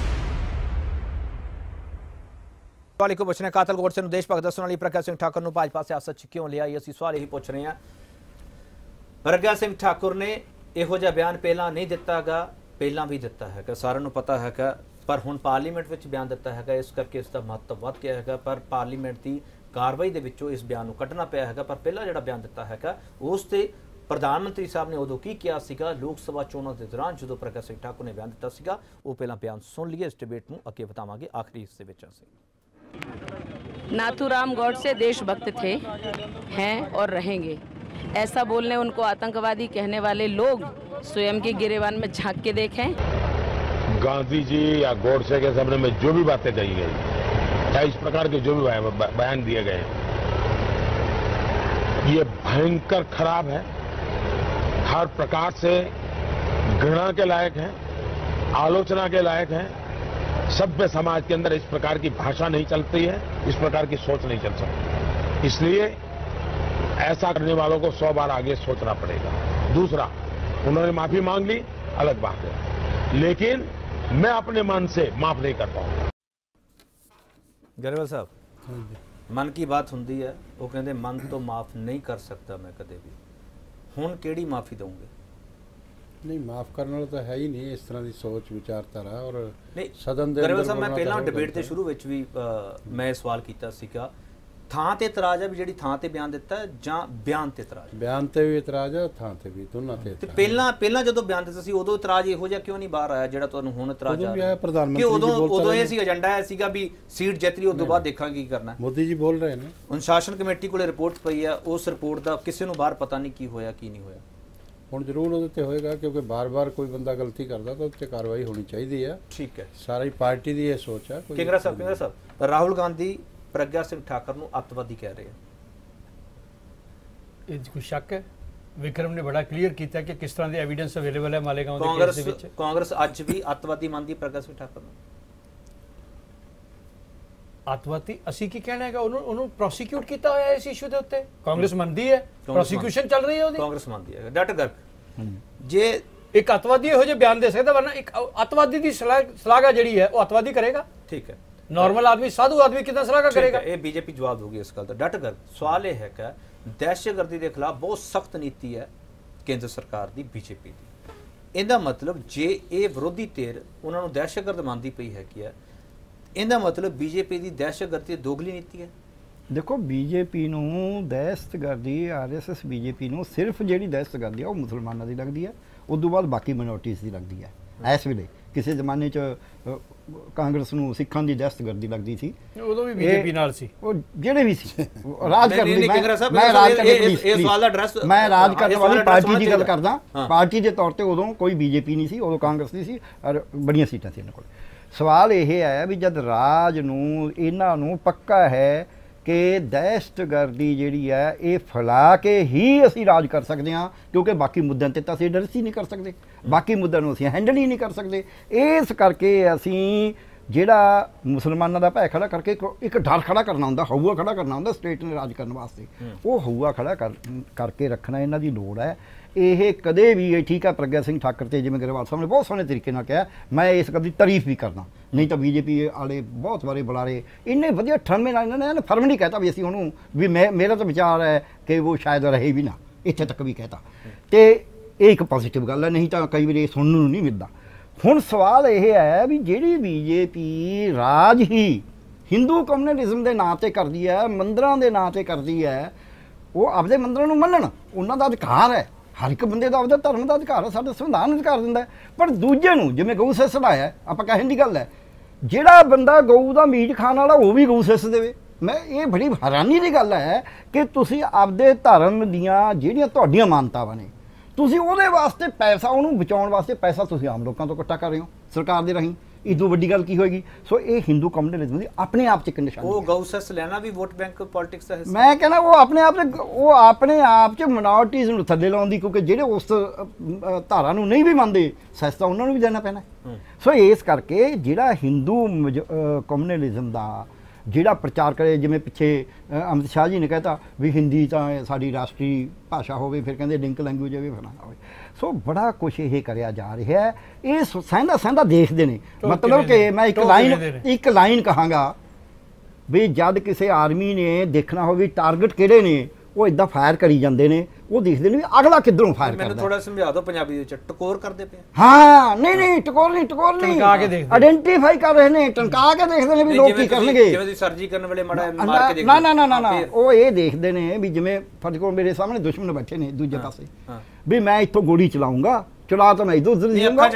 Speaker 1: ਸਵਾਲ ਇੱਕੋ ਪੁੱਛਣਾ, ਕਾਤਲ ਗੋਡਸੇ ਨੂੰ ਦੇਸ਼ ਭਗਤ ਦੱਸਣ ਵਾਲੀ ਪ੍ਰਗਿਆ ਸਿੰਘ ਠਾਕੁਰ ਨੂੰ ਭਾਜਪਾ ਸਿਆਸਤ 'ਚ ਕਿਉਂ ਲਿਆ? ਅਸੀਂ ਸਵਾਲ ਇਹੀ ਪੁੱਛ ਰਹੇ ਹਾਂ। ਪ੍ਰਗਿਆ ਸਿੰਘ ਠਾਕੁਰ ਨੇ ਇਹੋ ਜਿਹਾ ਬਿਆਨ ਪਹਿਲਾਂ ਨਹੀਂ ਦਿੱਤਾਗਾ, ਪਹਿਲਾਂ ਵੀ ਦਿੱਤਾ ਹੈਗਾ, ਸਾਰਿਆਂ ਨੂੰ ਪਤਾ ਹੈਗਾ, ਪਰ ਹੁਣ ਪਾਰਲੀਮੈਂਟ ਵਿੱਚ ਬਿਆਨ ਦਿੱਤਾ ਹੈਗਾ, ਇਸ ਕਰਕੇ ਇਸ ਦਾ ਮਹੱਤਵ ਵੱਧ ਗਿਆ ਹੈਗਾ। ਪਰ ਪਾਰਲੀਮੈਂਟ ਦੀ ਕਾਰਵਾਈ ਦੇ ਵਿੱਚੋਂ ਇਸ ਬਿਆਨ ਨੂੰ ਕੱਢਣਾ ਪਿਆ ਹੈਗਾ। ਪਰ ਪਹਿਲਾਂ ਜਿਹੜਾ ਬਿਆਨ ਦਿੱਤਾ ਹੈਗਾ ਉਸ ਤੇ ਪ੍ਰਧਾਨ ਮੰਤਰੀ ਸਾਹਿਬ ਨੇ ਉਦੋਂ ਕੀ ਕਿਹਾ ਸੀਗਾ ਲੋਕ ਸਭਾ ਚੋਣਾਂ ਦੇ ਦੌਰਾਨ ਜਦੋਂ ਪ੍ਰਗਿਆ ਸਿੰਘ ਠਾਕੁਰ ਨੇ ਬਿਆਨ ਦਿੱਤਾ ਸੀਗਾ, ਉਹ ਪਹਿਲਾਂ ਬਿਆਨ ਸੁਣ ਲਈਏ। ਇਸ ਡਿਬੇਟ ਨੂੰ ਅੱਗੇ ਵਧਾਵਾਂਗੇ ਆਖਰੀ ਹਿੱਸੇ ਵਿੱਚ। ਅਸੀਂ
Speaker 13: नाथूराम गॉडसे देशभक्त थे, हैं और रहेंगे। ऐसा बोलने उनको आतंकवादी कहने वाले लोग स्वयं के गिरेबान में झांक के देखें।
Speaker 14: गांधी जी या गॉडसे के सामने में जो भी बातें कही गई या इस प्रकार के जो भी बयान दिए गए ये भयंकर खराब है, हर प्रकार से घृणा के लायक है, आलोचना के लायक है। सभ्य समाज के अंदर इस प्रकार की भाषा नहीं चलती है, इस प्रकार की सोच नहीं चल सकती। इसलिए ऐसा करने वालों को 100 बार आगे सोचना पड़ेगा। दूसरा, उन्होंने माफी मांग ली, अलग बात है, लेकिन मैं अपने मन से माफ नहीं कर पाऊंगा।
Speaker 1: गरेवाल साहब, मन की बात होंगी है, वो कहते मन तो माफ नहीं कर सकता मैं कदे भी, हुण केड़ी माफी दूंगे?
Speaker 10: नहीं, माफ करने वाला तो है ही नहीं इस तरह की सोच विचारधारा। और
Speaker 1: सदन दे गरेवाल साहब, मैं पहला डिबेट के शुरू ਵਿੱਚ ਵੀ मैं सवाल ਕੀਤਾ ਸੀਗਾ, ਥਾਂ ਤੇ ਇਤਰਾਜ਼ ਹੈ ਵੀ ਜਿਹੜੀ ਥਾਂ ਤੇ ਬਿਆਨ ਦਿੱਤਾ ਜਾਂ ਬਿਆਨ ਤੇ ਇਤਰਾਜ਼?
Speaker 10: ਬਿਆਨ ਤੇ ਵੀ ਇਤਰਾਜ਼ ਹੈ, ਥਾਂ ਤੇ ਵੀ, ਦੋਨਾਂ ਤੇ।
Speaker 1: ਤੇ ਪਹਿਲਾਂ ਜਦੋਂ ਬਿਆਨ ਦਿੱਤਾ ਸੀ ਉਦੋਂ ਇਤਰਾਜ਼ ਇਹੋ ਜਿਹਾ ਕਿਉਂ ਨਹੀਂ ਬਾਹਰ ਆਇਆ ਜਿਹੜਾ ਤੁਹਾਨੂੰ ਹੁਣ ਇਤਰਾਜ਼ ਆ ਰਿਹਾ?
Speaker 10: ਪ੍ਰਧਾਨ ਮੰਤਰੀ
Speaker 1: ਉਦੋਂ ਇਹ ਸੀ ਏਜੰਡਾ ਹੈ ਸੀਗਾ ਵੀ ਸੀਟ ਜਿੱਤ ਲਈ ਉਸ ਤੋਂ ਬਾਅਦ ਦੇਖਾਂਗੇ ਕੀ ਕਰਨਾ।
Speaker 10: ਮੋਦੀ ਜੀ ਬੋਲ ਰਹੇ ਨੇ,
Speaker 1: ਅਨੁਸ਼ਾਸਨ ਕਮੇਟੀ ਕੋਲੇ ਰਿਪੋਰਟ ਪਈ ਆ, ਉਸ ਰਿਪੋਰਟ ਦਾ ਕਿਸੇ ਨੂੰ ਬਾਹਰ ਪਤਾ ਨਹੀਂ ਕੀ ਹੋਇਆ ਕੀ ਨਹੀਂ ਹੋਇਆ।
Speaker 10: ਹੁਣ ਜ਼ਰੂਰ ਉਹਦੇ ਤੇ ਹੋਏਗਾ ਕਿਉਂਕਿ ਬਾਰ-ਬਾਰ ਕੋਈ ਬੰਦਾ ਗਲਤੀ ਕਰਦਾ ਤਾਂ ਉੱਤੇ ਕਾਰਵਾਈ ਹੋਣੀ ਚਾਹੀਦੀ ਹੈ।
Speaker 1: ਠੀਕ ਹੈ,
Speaker 10: ਸਾਰੀ ਪਾਰਟੀ ਦੀ ਇਹ ਸੋਚ ਹੈ।
Speaker 1: ਕਿੰਗਰਾ ਸਾਹਿਬ, ਰਾਹੁਲ ਗਾਂਧੀ ਪ੍ਰਗਿਆ ਸਿੰਘ ਠਾਕੁਰ ਨੂੰ ਅੱਤਵਾਦੀ ਕਹਿ ਰਹੇ ਆ,
Speaker 9: ਇਹ ਕੋਈ ਸ਼ੱਕ ਹੈ? ਵਿਕਰਮ ਨੇ ਬੜਾ ਕਲੀਅਰ ਕੀਤਾ ਕਿ ਕਿਸ ਤਰ੍ਹਾਂ ਦੇ ਐਵੀਡੈਂਸ ਅਵੇਲੇਬਲ ਹੈ ਮਾਲੇਗਾਂਵ ਦੇ ਕੇਸ ਦੇ ਵਿੱਚ।
Speaker 1: ਕਾਂਗਰਸ ਅੱਜ ਵੀ ਅੱਤਵਾਦੀ ਮੰਨਦੀ ਪ੍ਰਗਿਆ ਸਿੰਘ ਠਾਕੁਰ ਨੂੰ?
Speaker 9: ਅੱਤਵਾਦੀ ਅਸੀਂ ਕੀ ਕਹਿਣਾ ਹੈਗਾ, ਉਹਨੂੰ ਪ੍ਰੋਸੀਕਿਊਟ ਕੀਤਾ ਹੋਇਆ ਇਸ ਇਸ਼ੂ ਦੇ ਉੱਤੇ, ਕਾਂਗਰਸ ਮੰਨਦੀ ਹੈ, ਪ੍ਰੋਸੀਕਿਊਸ਼ਨ ਚੱਲ ਰਹੀ ਹੈ ਉਹਦੀ,
Speaker 1: ਕਾਂਗਰਸ ਮੰਨਦੀ ਹੈ ਡਟ ਕਰ। ਜੇ
Speaker 9: ਇੱਕ ਅੱਤਵਾਦੀ ਇਹੋ ਜਿਹੇ ਬਿਆਨ ਦੇ ਸਕਦਾ, ਵਰਨਾ ਇੱਕ ਅੱਤਵਾਦੀ ਦੀ ਸ਼ਲਾਘਾ ਜਿਹੜੀ ਹੈ ਉਹ ਅੱਤਵਾਦੀ ਕਰੇਗਾ?
Speaker 1: ਠੀਕ ਹੈ,
Speaker 9: ਨੋਰਮਲ ਆਦਮੀ, ਸਾਧੂ ਆਦਮੀ ਕਿਦਾਂ ਸ਼ਲਾਘਾ ਕਰੇਗਾ?
Speaker 1: ਇਹ ਬੀਜੇਪੀ ਜਵਾਬ ਹੋਗੀ ਇਸ ਗੱਲ ਦਾ ਡਟ ਕਰ। ਸਵਾਲ ਇਹ ਹੈ ਕਿ ਦਹਿਸ਼ਤਗਰਦੀ ਦੇ ਖਿਲਾਫ ਬਹੁਤ ਸਖਤ ਨੀਤੀ ਹੈ ਕੇਂਦਰ ਸਰਕਾਰ ਦੀ, ਬੀਜੇਪੀ ਦੀ। ਇਹਦਾ ਮਤਲਬ ਜੇ ਇਹ ਵਿਰੋਧੀ ਧਿਰ ਉਹਨਾਂ ਨੂੰ ਦਹਿਸ਼ਤਗਰਦ ਮੰਨਦੀ ਪਈ ਹੈ ਕਿ ਇਹਦਾ ਮਤਲਬ ਬੀਜੇਪੀ ਦੀ ਦਹਿਸ਼ਤਗਰਦੀ ਦੋਗਲੀ ਨੀਤੀ ਹੈ।
Speaker 12: ਦੇਖੋ, ਬੀਜੇਪੀ ਨੂੰ ਦਹਿਸ਼ਤਗਰਦੀ, ਆਰਐਸਐਸ ਬੀਜੇਪੀ ਨੂੰ ਸਿਰਫ ਜਿਹੜੀ ਦਹਿਸ਼ਤਗਰਦੀ ਆ ਉਹ ਮੁਸਲਮਾਨਾਂ ਦੀ ਲੱਗਦੀ ਹੈ, ਉਸ ਤੋਂ ਬਾਅਦ ਬਾਕੀ ਮਾਈਨੋਰਟੀਜ਼ ਦੀ ਲੱਗਦੀ ਹੈ। ਇਸ ਵੇਲੇ ਕਿਸੇ ਜ਼ਮਾਨੇ 'ਚ ਕਾਂਗਰਸ ਨੂੰ ਸਿੱਖਾਂ ਦੀ ਦਹਿਸ਼ਤਗਰਦੀ ਲੱਗਦੀ ਸੀ,
Speaker 9: ਉਦੋਂ ਵੀ ਬੀਜੇਪੀ ਨਾਲ ਸੀ,
Speaker 12: ਉਹ ਜਿਹੜੇ ਵੀ ਸੀ ਰਾਜ ਕਰਨ ਲਈ।
Speaker 1: ਮੈਂ
Speaker 12: ਰਾਜ ਕਰਨ ਵਾਲੀ ਪਾਰਟੀ ਦੀ ਗੱਲ ਕਰਦਾ, ਪਾਰਟੀ ਦੇ ਤੌਰ ਤੇ ਉਦੋਂ ਕੋਈ ਬੀਜੇਪੀ ਨਹੀਂ ਸੀ, ਉਦੋਂ ਕਾਂਗਰਸ ਦੀ ਸੀ ਔਰ ਬੜੀਆਂ ਸੀਟਾਂ ਸੀ ਇਹਨਾਂ ਕੋਲ। ਸਵਾਲ ਇਹ ਹੈ ਵੀ ਜਦ ਰਾਜ ਨੂੰ ਇਹਨਾਂ ਨੂੰ ਪੱਕਾ ਹੈ ਕਿ ਦਹਿਸ਼ਤਗਰਦੀ ਜਿਹੜੀ ਹੈ ਇਹ ਫੈਲਾ ਕੇ ਹੀ ਅਸੀਂ ਰਾਜ ਕਰ ਸਕਦੇ ਹਾਂ, ਕਿਉਂਕਿ ਬਾਕੀ ਮੁੱਦਿਆਂ ਤੇ ਤਾਂ ਅਸੀਂ ਐਡਰੈਸ ਹੀ ਨਹੀਂ ਕਰ ਸਕਦੇ, ਬਾਕੀ ਮੁੱਦਿਆਂ ਨੂੰ ਅਸੀਂ ਹੈਂਡਲ ਹੀ ਨਹੀਂ ਕਰ ਸਕਦੇ। ਇਸ ਕਰਕੇ ਅਸੀਂ ਜਿਹੜਾ ਮੁਸਲਮਾਨਾਂ ਦਾ ਭੈ ਖੜਾ ਕਰਕੇ ਇੱਕ ਡਰ ਖੜਾ ਕਰਨਾ ਹੁੰਦਾ, ਹਊਆ ਖੜਾ ਕਰਨਾ ਹੁੰਦਾ ਸਟੇਟ ਨੇ ਰਾਜ ਕਰਨ ਵਾਸਤੇ, ਉਹ ਹਊਆ ਖੜਾ ਕਰਕੇ ਰੱਖਣਾ ਇਹਨਾਂ ਦੀ ਲੋੜ ਹੈ। ਇਹ ਕਦੇ ਵੀ ਠੀਕ ਹੈ, ਪ੍ਰਗਿਆ ਸਿੰਘ ਠਾਕੁਰ ਤੇ ਜਿਵੇਂ ਗਰੇਵਾਲ ਸਾਹਿਬ ਨੇ ਬਹੁਤ ਸੋਹਣੇ ਤਰੀਕੇ ਨਾਲ ਕਿਹਾ, ਮੈਂ ਇਸ ਗੱਲ ਦੀ ਤਾਰੀਫ ਵੀ ਕਰਦਾ। ਨਹੀਂ ਤਾਂ ਬੀਜੇਪੀ ਵਾਲੇ ਬਹੁਤ ਵਾਰੇ ਬੁਲਾਰੇ ਇੰਨੇ ਵਧੀਆ ਠਰਮੇ ਨਾਲ ਇਹਨਾਂ ਨੇ ਫਰਮ ਨਹੀਂ ਕਹਿਤਾ ਵੀ ਅਸੀਂ ਉਹਨੂੰ ਵੀ ਮੇਰਾ ਤਾਂ ਵਿਚਾਰ ਹੈ ਕਿ ਉਹ ਸ਼ਾਇਦ ਰਹੇ ਵੀ ਨਾ, ਇੱਥੇ ਤੱਕ ਵੀ ਕਹਿਤਾ ਤੇ ਇਹ ਇੱਕ ਪੋਜ਼ਿਟਿਵ ਗੱਲ ਹੈ, ਨਹੀਂ ਤਾਂ ਕਈ ਵਾਰੀ ਇਹ ਸੁਣਨ ਨੂੰ ਨਹੀਂ ਮਿਲਦਾ। ਹੁਣ ਸਵਾਲ ਇਹ ਹੈ ਵੀ ਜਿਹੜੀ ਬੀਜੇਪੀ ਰਾਜ ਹੀ ਹਿੰਦੂ ਕਮਿਊਨਿਜ਼ਮ ਦੇ ਨਾਂ ਤੇ ਕਰਦੀ ਹੈ, ਮੰਦਰਾਂ ਦੇ ਨਾਂ ਤੇ ਕਰਦੀ ਹੈ, ਉਹ ਆਪਦੇ ਮੰਦਰਾਂ ਨੂੰ ਮੰਨਣ, ਉਹਨਾਂ ਦਾ ਅਧਿਕਾਰ ਹੈ, ਹਰ ਇੱਕ ਬੰਦੇ ਦਾ ਆਪਦਾ ਧਰਮ ਦਾ ਅਧਿਕਾਰ ਹੈ, ਸਾਡਾ ਸੰਵਿਧਾਨ ਅਧਿਕਾਰ ਦਿੰਦਾ ਹੈ। ਪਰ ਦੂਜੇ ਨੂੰ ਜਿਵੇਂ ਗਊ ਸੈਸ ਲਾਇਆ, ਆਪਾਂ ਕਹਿਣ ਦੀ ਗੱਲ ਹੈ, ਜਿਹੜਾ ਬੰਦਾ ਗਊ ਦਾ ਮੀਟ ਖਾਣ ਵਾਲਾ ਉਹ ਵੀ ਗਊ ਸੈਸ ਦੇਵੇ। ਮੈਂ ਇਹ ਬੜੀ ਹੈਰਾਨੀ ਦੀ ਗੱਲ ਹੈ ਕਿ ਤੁਸੀਂ ਆਪਦੇ ਧਰਮ ਦੀਆਂ ਜਿਹੜੀਆਂ ਤੁਹਾਡੀਆਂ ਮਾਨਤਾਵਾਂ ਨੇ, ਤੁਸੀਂ ਉਹਦੇ ਵਾਸਤੇ ਪੈਸਾ, ਉਹਨੂੰ ਬਚਾਉਣ ਵਾਸਤੇ ਪੈਸਾ ਤੁਸੀਂ ਆਮ ਲੋਕਾਂ ਤੋਂ ਇਕੱਠਾ ਕਰ ਰਹੇ ਹੋ ਸਰਕਾਰ ਦੇ ਰਾਹੀਂ। ਇਦੋਂ ਵੱਡੀ ਗੱਲ ਕੀ ਹੋਏਗੀ? ਸੋ ਇਹ ਹਿੰਦੂ ਕਮਿਊਨਿਜ਼ਮ ਦੀ ਆਪਣੇ ਆਪ 'ਚ ਇੱਕ ਨਿਸ਼ਾਨੀ।
Speaker 1: ਉਹ ਗਊ ਸੈਸ ਲੈਣਾ ਵੀ ਵੋਟ ਬੈਂਕ ਪੋਲਿਟਿਕਸ ਦਾ ਹਿੱਸਾ।
Speaker 12: ਮੈਂ ਕਹਿੰਦਾ ਉਹ ਆਪਣੇ ਆਪ 'ਚ ਮਿਨੋਰਟੀਜ਼ ਨੂੰ ਥੱਲੇ ਲਾਉਂਦੀ, ਕਿਉਂਕਿ ਜਿਹੜੇ ਉਸ ਧਾਰਾ ਨੂੰ ਨਹੀਂ ਵੀ ਮੰਨਦੇ ਸੈਸ ਤਾਂ ਉਹਨਾਂ ਨੂੰ ਵੀ ਦੇਣਾ ਪੈਣਾ। ਸੋ ਇਸ ਕਰਕੇ ਜਿਹੜਾ ਹਿੰਦੂ ਕਮਿਊਨਿਜ਼ਮ ਦਾ ਜਿਹੜਾ ਪ੍ਰਚਾਰ ਕਰੇ, ਜਿਵੇਂ ਪਿੱਛੇ ਅਮਿਤ ਸ਼ਾਹ ਜੀ ਨੇ ਕਹਿਤਾ ਵੀ ਹਿੰਦੀ ਤਾਂ ਸਾਡੀ ਰਾਸ਼ਟਰੀ ਭਾਸ਼ਾ ਹੋਵੇ, ਫਿਰ ਕਹਿੰਦੇ ਲਿੰਕ ਲੈਂਗੁਏਜ ਹੋਵੇ, ਫਲਾਣਾ ਹੋਵੇ। ਸੋ ਬੜਾ ਕੁਛ ਇਹ ਕਰਿਆ ਜਾ ਰਿਹਾ ਹੈ, ਇਹ ਸਹਿੰਦਾ ਦੇਖਦੇ ਨੇ। ਮਤਲਬ ਕਿ ਮੈਂ ਇੱਕ ਲਾਈਨ ਕਹਾਂਗਾ ਵੀ ਜਦ ਕਿਸੇ ਆਰਮੀ ਨੇ ਦੇਖਣਾ ਹੋਵੇ ਟਾਰਗੇਟ ਕਿਹੜੇ ਨੇ, ਉਹ ਇਦਾਂ ਫਾਇਰ ਕਰੀ ਜਾਂਦੇ ਨੇ, ਉਹ ਦੇਖਦੇ ਨੇ ਵੀ ਅਗਲਾ ਕਿੱਧਰੋਂ ਫਾਇਰ ਕਰਦਾ।
Speaker 1: ਮੈਨੂੰ ਥੋੜਾ ਸਮਝਾ ਦਿਓ ਪੰਜਾਬੀ ਵਿੱਚ, ਟਕੋਰ ਕਰਦੇ ਪਏ।
Speaker 12: ਹਾਂ ਨਹੀਂ ਟਕੋਰ ਨਹੀਂ ਆਇਡੈਂਟੀਫਾਈ ਕਰ ਰਹੇ ਨੇ, ਟੰਕਾ ਕੇ ਦੇਖਦੇ ਨੇ ਵੀ ਲੋਕ ਕੀ ਕਰਨਗੇ।
Speaker 1: ਜਿਵੇਂ ਤੁਸੀਂ ਸਰਜੀ ਕਰਨ ਵੇਲੇ ਮਾਰ ਕੇ ਦੇਖਦੇ
Speaker 12: ਨਾ ਉਹ ਇਹ ਦੇਖਦੇ ਨੇ ਵੀ ਜਿਵੇਂ ਫਰਜ਼ ਕਰੋ ਮੇਰੇ ਸਾਹਮਣੇ ਦੁਸ਼ਮਣ ਬੈਠੇ ਨੇ ਦੂਜੇ ਪਾਸੇ, ਵੀ ਮੈਂ ਇੱਥੋਂ ਗੋਲੀ ਚਲਾਉਂਗਾ, ਚਲਾ ਤਾਂ ਮੈਂ ਇਧਰ ਉਧਰ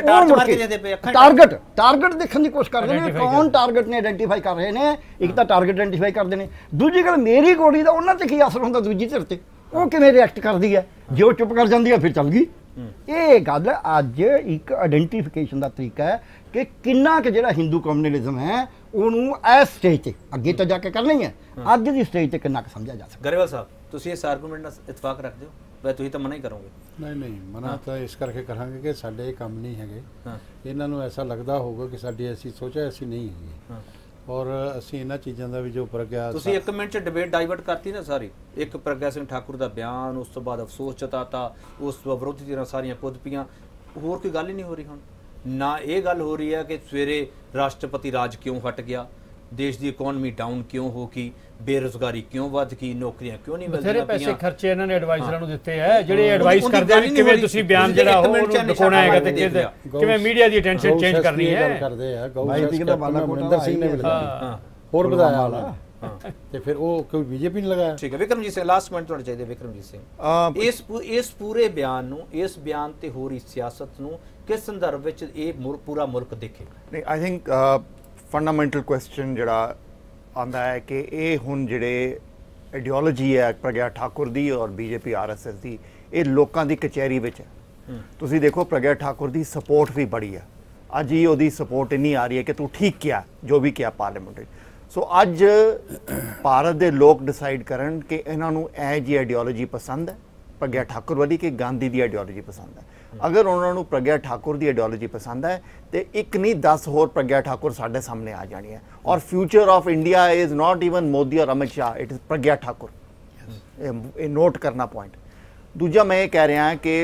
Speaker 12: ਟਾਰਗੇਟ ਦੇਖਣ ਦੀ ਕੋਸ਼ਿਸ਼ ਕਰਦੇ ਨੇ, ਕੌਣ ਟਾਰਗੇਟ ਨੇ ਆਇਡੈਂਟੀਫਾਈ ਕਰ ਰਹੇ ਨੇ। ਇੱਕ ਤਾਂ ਟਾਰਗੇਟ ਆਇਡੈਂਟੀਫਾਈ ਕਰਦੇ ਨੇ, ਦੂਜੀ ਗੱਲ ਮੇਰੀ ਗੋਲੀ ਦਾ ਉਹਨਾਂ ਤੇ ਕੀ ਅਸਰ ਹੁੰਦਾ ਦੂਜੀ ਧਿਰ ਤੇ, ਉਹ ਕਿਵੇਂ ਰਿਐਕਟ ਕਰਦੀ ਹੈ। ਜੇ ਉਹ ਚੁੱਪ ਕਰ ਜਾਂਦੀ ਹੈ ਫਿਰ ਚੱਲ ਗਈ। ਇਹ ਗੱਲ ਅੱਜ ਇੱਕ ਆਇਡੈਂਟੀਫਿਕੇਸ਼ਨ ਦਾ ਤਰੀਕਾ ਹੈ ਕਿ ਕਿੰਨਾ ਕਿ ਜਿਹੜਾ ਹਿੰਦੂ ਕਮਿਊਨਿਜ਼ਮ ਹੈ ਉਹਨੂੰ ਇਸ ਸਟੇਜ ਤੇ ਅੱਗੇ ਤਾਂ ਜਾ ਕੇ ਕਰਨਾ ਹੀ ਹੈ, ਅੱਜ ਦੀ ਸਟੇਜ ਤੇ ਕਿੰਨਾ ਕੁ ਸਮਝਿਆ ਜਾ ਸਕਦਾ।
Speaker 1: ਗਰੇਵਾਲ ਸਾਹਿਬ ਤੁਸੀਂ ਇਸ ਆਰਗੂਮੈਂਟ ਨਾਲ ਇਤਫਾਕ ਰੱਖਦੇ ਹੋ? ਵੈ ਤੁਸੀਂ ਤਾਂ ਮਨਾ ਹੀ ਕਰੋਗੇ?
Speaker 10: ਨਹੀਂ ਮਨਾ ਤਾਂ ਇਸ ਕਰਕੇ ਕਰਾਂਗੇ ਕਿ ਸਾਡੇ ਇਹ ਕੰਮ ਨਹੀਂ ਹੈਗੇ, ਇਹਨਾਂ ਨੂੰ ਐਸਾ ਲੱਗਦਾ ਹੋਊਗਾ ਕਿ ਸਾਡੀ ਐਸੀ ਸੋਚ ਹੈ, ਐਸੀ ਨਹੀਂ ਹੈਗੀ, ਔਰ ਅਸੀਂ ਇਹਨਾਂ ਚੀਜ਼ਾਂ ਦਾ ਵੀ ਜੋ ਪ੍ਰਗਿਆ
Speaker 1: ਤੁਸੀਂ 1 ਮਿੰਟ 'ਚ ਡਿਬੇਟ ਡਾਈਵਰਟ ਕਰਤੀ ਨਾ ਸਾਰੀ। ਇੱਕ ਪ੍ਰਗਿਆ ਸਿੰਘ ਠਾਕੁਰ ਦਾ ਬਿਆਨ, ਉਸ ਤੋਂ ਬਾਅਦ ਅਫਸੋਸ ਜਤਾਤਾ, ਉਸ ਤੋਂ ਵਿਰੋਧੀ ਧਿਰਾਂ ਸਾਰੀਆਂ ਕੁੱਦ ਪਈਆਂ, ਹੋਰ ਕੋਈ ਗੱਲ ਹੀ ਨਹੀਂ ਹੋ ਰਹੀ। ਹੁਣ ਨਾ ਇਹ ਗੱਲ ਹੋ ਰਹੀ ਹੈ ਕਿ ਸਵੇਰੇ ਰਾਸ਼ਟਰਪਤੀ ਰਾਜ ਕਿਉਂ ਹਟ ਗਿਆ, ਦੇਸ਼ ਦੀ ਇਕਨੋਮੀ ਡਾਊਨ ਕਿਉਂ ਹੋ ਗਈ, ਬੇਰੁਜ਼ਗਾਰੀ ਕਿਉਂ ਵੱਧ ਗਈ, ਨੌਕਰੀਆਂ ਕਿਉਂ ਨਹੀਂ ਮਿਲਦੀਆਂ ਪਈਆਂ।
Speaker 9: ਪੈਸੇ ਖਰਚੇ ਇਹਨਾਂ ਨੇ ਐਡਵਾਈਜ਼ਰਾਂ ਨੂੰ ਦਿੱਤੇ ਹੈ, ਜਿਹੜੇ ਐਡਵਾਈਸ ਕਰਦੇ ਆ ਕਿਵੇਂ ਤੁਸੀਂ ਬਿਆਨ ਜਿਹੜਾ ਉਹ ਦਿਖਾਉਣਾ ਹੈਗਾ ਤੇ ਕਿਵੇਂ ਮੀਡੀਆ ਦੀ ਅਟੈਂਸ਼ਨ ਚੇਂਜ ਕਰਨੀ ਹੈ।
Speaker 10: ਕਰਦੇ ਆ ਮਨਿੰਦਰ ਸਿੰਘ ਨੇ ਹੋਰ ਵਧਾਇਆ ਵਾਲਾ ਤੇ ਫਿਰ ਉਹ ਕੋਈ ਬੀਜੇਪੀ ਨੇ ਲਗਾਇਆ।
Speaker 1: ਠੀਕ ਹੈ ਵਿਕਰਮਜੀਤ ਸਿੰਘ, ਲਾਸਟ ਕਮੈਂਟ ਤੁਹਾਡਾ ਚਾਹੀਦਾ। ਵਿਕਰਮਜੀਤ ਸਿੰਘ, ਇਸ ਪੂਰੇ ਬਿਆਨ ਨੂੰ, ਇਸ ਬਿਆਨ ਤੇ ਹੋ ਰਹੀ ਸਿਆਸਤ ਨੂੰ ਕਿਸ ਸੰਦਰਭ ਵਿੱਚ ਇਹ ਪੂਰਾ ਮੁਲਕ ਦੇਖੇ?
Speaker 11: ਨਹੀਂ, ਆਈ ਥਿੰਕ ਫੰਡਾਮੈਂਟਲ ਕੁਐਸਚਨ ਜਿਹੜਾ ਆਉਂਦਾ ਹੈ ਕਿ ਇਹ ਹੁਣ ਜਿਹੜੇ ਆਈਡੀਓਲੋਜੀ ਹੈ ਪ੍ਰਗਿਆ ਠਾਕੁਰ ਦੀ ਔਰ ਬੀਜੇਪੀ ਆਰਐਸਐਸ ਦੀ, ਇਹ ਲੋਕਾਂ ਦੀ ਕਚਹਿਰੀ ਵਿੱਚ ਹੈ। ਤੁਸੀਂ ਦੇਖੋ ਪ੍ਰਗਿਆ ਠਾਕੁਰ ਦੀ ਸਪੋਰਟ ਵੀ ਬੜੀ ਹੈ, ਅੱਜ ਹੀ ਉਹਦੀ ਸਪੋਰਟ ਇੰਨੀ ਆ ਰਹੀ ਹੈ ਕਿ ਤੂੰ ਠੀਕ ਕਿਹਾ ਜੋ ਵੀ ਕਿਹਾ ਪਾਰਲੀਮੈਂਟ ਵਿੱਚ। ਸੋ ਅੱਜ ਭਾਰਤ ਦੇ ਲੋਕ ਡਿਸਾਈਡ ਕਰਨ ਕਿ ਇਹਨਾਂ ਨੂੰ ਇਹ ਜਿਹੀ ਆਈਡੀਓਲੋਜੀ ਪਸੰਦ ਹੈ ਪ੍ਰਗਿਆ ਠਾਕੁਰ ਵਾਲੀ ਕਿ ਗਾਂਧੀ ਦੀ ਆਈਡੀਓਲੋਜੀ ਪਸੰਦ ਹੈ। ਅਗਰ ਉਹਨਾਂ ਨੂੰ ਪ੍ਰਗਿਆ ਠਾਕੁਰ ਦੀ ਆਈਡੀਓਲੋਜੀ ਪਸੰਦ ਹੈ ਤੇ ਇੱਕ ਨਹੀਂ 10 ਹੋਰ ਪ੍ਰਗਿਆ ਠਾਕੁਰ ਸਾਡੇ ਸਾਹਮਣੇ ਆ ਜਾਣੀ ਹੈ। ਔਰ future of India is not even Modi ਔਰ ਅਮਿਤ ਸ਼ਾਹ, ਇਟ ਇਜ਼ ਪ੍ਰਗਿਆ ਠਾਕੁਰ। ਇਹ ਨੋਟ ਕਰਨਾ ਪੁਆਇੰਟ। ਦੂਜਾ ਮੈਂ ਇਹ ਕਹਿ ਰਿਹਾ ਕਿ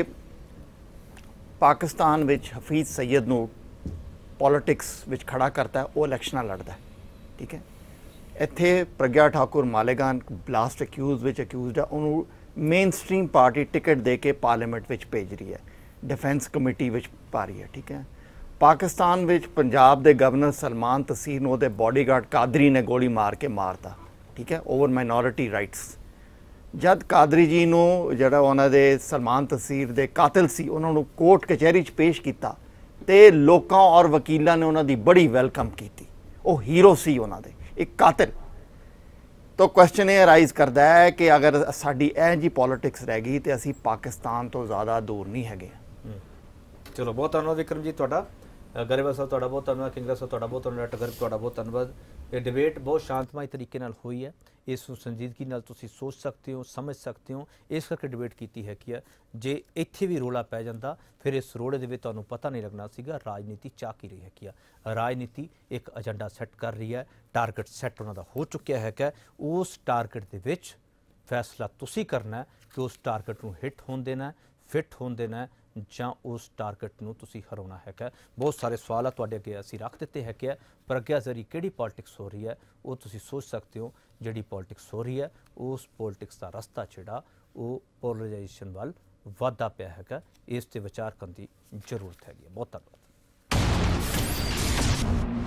Speaker 11: ਪਾਕਿਸਤਾਨ ਵਿੱਚ ਹਫੀਜ਼ ਸਈਦ ਨੂੰ ਪੋਲਿਟਿਕਸ ਵਿੱਚ ਖੜਾ ਕਰਤਾ, ਉਹ ਇਲੈਕਸ਼ਨਾਂ ਲੜਦਾ, ਠੀਕ ਹੈ। ਇੱਥੇ ਪ੍ਰਗਿਆ ਠਾਕੁਰ ਮਾਲੇਗਾਨ ਬਲਾਸਟ ਅਕਿਊਜ਼ ਵਿੱਚ ਅਕਿਊਜ਼ਡ ਹੈ, ਉਹਨੂੰ ਮੇਨ ਸਟ੍ਰੀਮ ਪਾਰਟੀ ਟਿਕਟ ਦੇ ਕੇ ਪਾਰਲੀਮੈਂਟ ਵਿੱਚ ਭੇਜ ਰਹੀ ਹੈ, ਡਿਫੈਂਸ ਕਮੇਟੀ ਵਿੱਚ ਪਾ ਰਹੀ ਹੈ, ਠੀਕ ਹੈ। ਪਾਕਿਸਤਾਨ ਵਿੱਚ ਪੰਜਾਬ ਦੇ ਗਵਰਨਰ ਸਲਮਾਨ ਤਸੀਰ ਨੂੰ ਉਹਦੇ ਬਾਡੀਗਾਰਡ ਕਾਦਰੀ ਨੇ ਗੋਲੀ ਮਾਰ ਕੇ ਮਾਰਤਾ, ਠੀਕ ਹੈ, ਓਵਰ ਮਾਈਨੋਰਿਟੀ ਰਾਈਟਸ। ਜਦ ਕਾਦਰੀ ਜੀ ਨੂੰ ਜਿਹੜਾ ਉਹਨਾਂ ਦੇ ਸਲਮਾਨ ਤਸੀਰ ਦੇ ਕਾਤਲ ਸੀ ਉਹਨਾਂ ਨੂੰ ਕੋਰਟ ਕਚਹਿਰੀ 'ਚ ਪੇਸ਼ ਕੀਤਾ ਤੇ ਲੋਕਾਂ ਔਰ ਵਕੀਲਾਂ ਨੇ ਉਹਨਾਂ ਦੀ ਬੜੀ ਵੈਲਕਮ ਕੀਤੀ, ਉਹ ਹੀਰੋ ਸੀ ਉਹਨਾਂ ਦੇ, ਇੱਕ ਕਾਤਲ। ਤਾਂ ਕੁਐਸਚਨ ਇਹ ਅਰਾਈਜ਼ ਕਰਦਾ ਹੈ ਕਿ ਅਗਰ ਸਾਡੀ ਇਹ ਜਿਹੀ ਪੋਲਿਟਿਕਸ ਰਹਿ ਗਈ ਤੇ ਅਸੀਂ ਪਾਕਿਸਤਾਨ ਤੋਂ ਜ਼ਿਆਦਾ ਦੂਰ ਨਹੀਂ ਹੈਗੇ।
Speaker 1: ਚਲੋ ਬਹੁਤ ਧੰਨਵਾਦ ਵਿਕਰਮਜੀਤ ਤੁਹਾਡਾ, ਗਰੇਵਾਲ ਸਾਹਿਬ ਤੁਹਾਡਾ ਬਹੁਤ ਧੰਨਵਾਦ, ਕਿੰਗਰਾ ਸਾਹਿਬ ਤੁਹਾਡਾ ਬਹੁਤ ਧੰਨਵਾਦ, ਟਗਰ ਤੁਹਾਡਾ ਬਹੁਤ ਧੰਨਵਾਦ। ਇਹ ਡਿਬੇਟ ਬਹੁਤ ਸ਼ਾਂਤਮਈ ਤਰੀਕੇ ਨਾਲ ਹੋਈ ਹੈ, ਇਸ ਨੂੰ ਸੰਜੀਦਗੀ ਨਾਲ ਤੁਸੀਂ ਸੋਚ ਸਕਦੇ ਹੋ, ਸਮਝ ਸਕਦੇ ਹੋ, ਇਸ ਕਰਕੇ ਡਿਬੇਟ ਕੀਤੀ ਹੈ ਕਿ ਜੇ ਇੱਥੇ ਵੀ ਰੋਲਾ ਪੈ ਜਾਂਦਾ ਫਿਰ ਇਸ ਰੋਲੇ ਦੇ ਵਿੱਚ ਤੁਹਾਨੂੰ ਪਤਾ ਨਹੀਂ ਲੱਗਣਾ ਸੀਗਾ ਰਾਜਨੀਤੀ ਚਾਹ ਕੀ ਰਹੀ ਹੈ। ਕਿ ਰਾਜਨੀਤੀ ਇੱਕ ਏਜੰਡਾ ਸੈੱਟ ਕਰ ਰਹੀ ਹੈ, ਟਾਰਗੇਟ ਸੈੱਟ ਉਹਨਾਂ ਦਾ ਹੋ ਚੁੱਕਿਆ ਹੈ ਕਿ ਉਸ ਟਾਰਗੇਟ ਦੇ ਵਿੱਚ ਫੈਸਲਾ ਤੁਸੀਂ ਕਰਨਾ ਕਿ ਉਸ ਟਾਰਗੇਟ ਨੂੰ ਹਿੱਟ ਹੋਣ ਦੇਣਾ, ਫਿੱਟ ਹੋਣ ਦੇਣਾ ਜਾਂ ਉਸ ਟਾਰਗੇਟ ਨੂੰ ਤੁਸੀਂ ਹਰਾਉਣਾ ਹੈਗਾ। ਬਹੁਤ ਸਾਰੇ ਸਵਾਲ ਆ ਤੁਹਾਡੇ ਅੱਗੇ ਅਸੀਂ ਰੱਖ ਦਿੱਤੇ ਹੈ ਕਿ ਪ੍ਰਗਿਆ ਜ਼ਰੀ ਕਿਹੜੀ ਪੋਲਿਟਿਕਸ ਹੋ ਰਹੀ ਹੈ, ਉਹ ਤੁਸੀਂ ਸੋਚ ਸਕਦੇ ਹੋ। ਜਿਹੜੀ ਪੋਲਿਟਿਕਸ ਹੋ ਰਹੀ ਹੈ ਉਸ ਪੋਲਿਟਿਕਸ ਦਾ ਰਸਤਾ ਜਿਹੜਾ ਉਹ ਪੋਲਰਾਈਜੇਸ਼ਨ ਵੱਲ ਵਾਧਾ ਪਿਆ ਹੈਗਾ। ਇਸ ਤੇ ਵਿਚਾਰ ਕਰਨ ਦੀ ਜ਼ਰੂਰਤ ਹੈਗੀ ਹੈ। ਬਹੁਤ ਧੰਨਵਾਦ।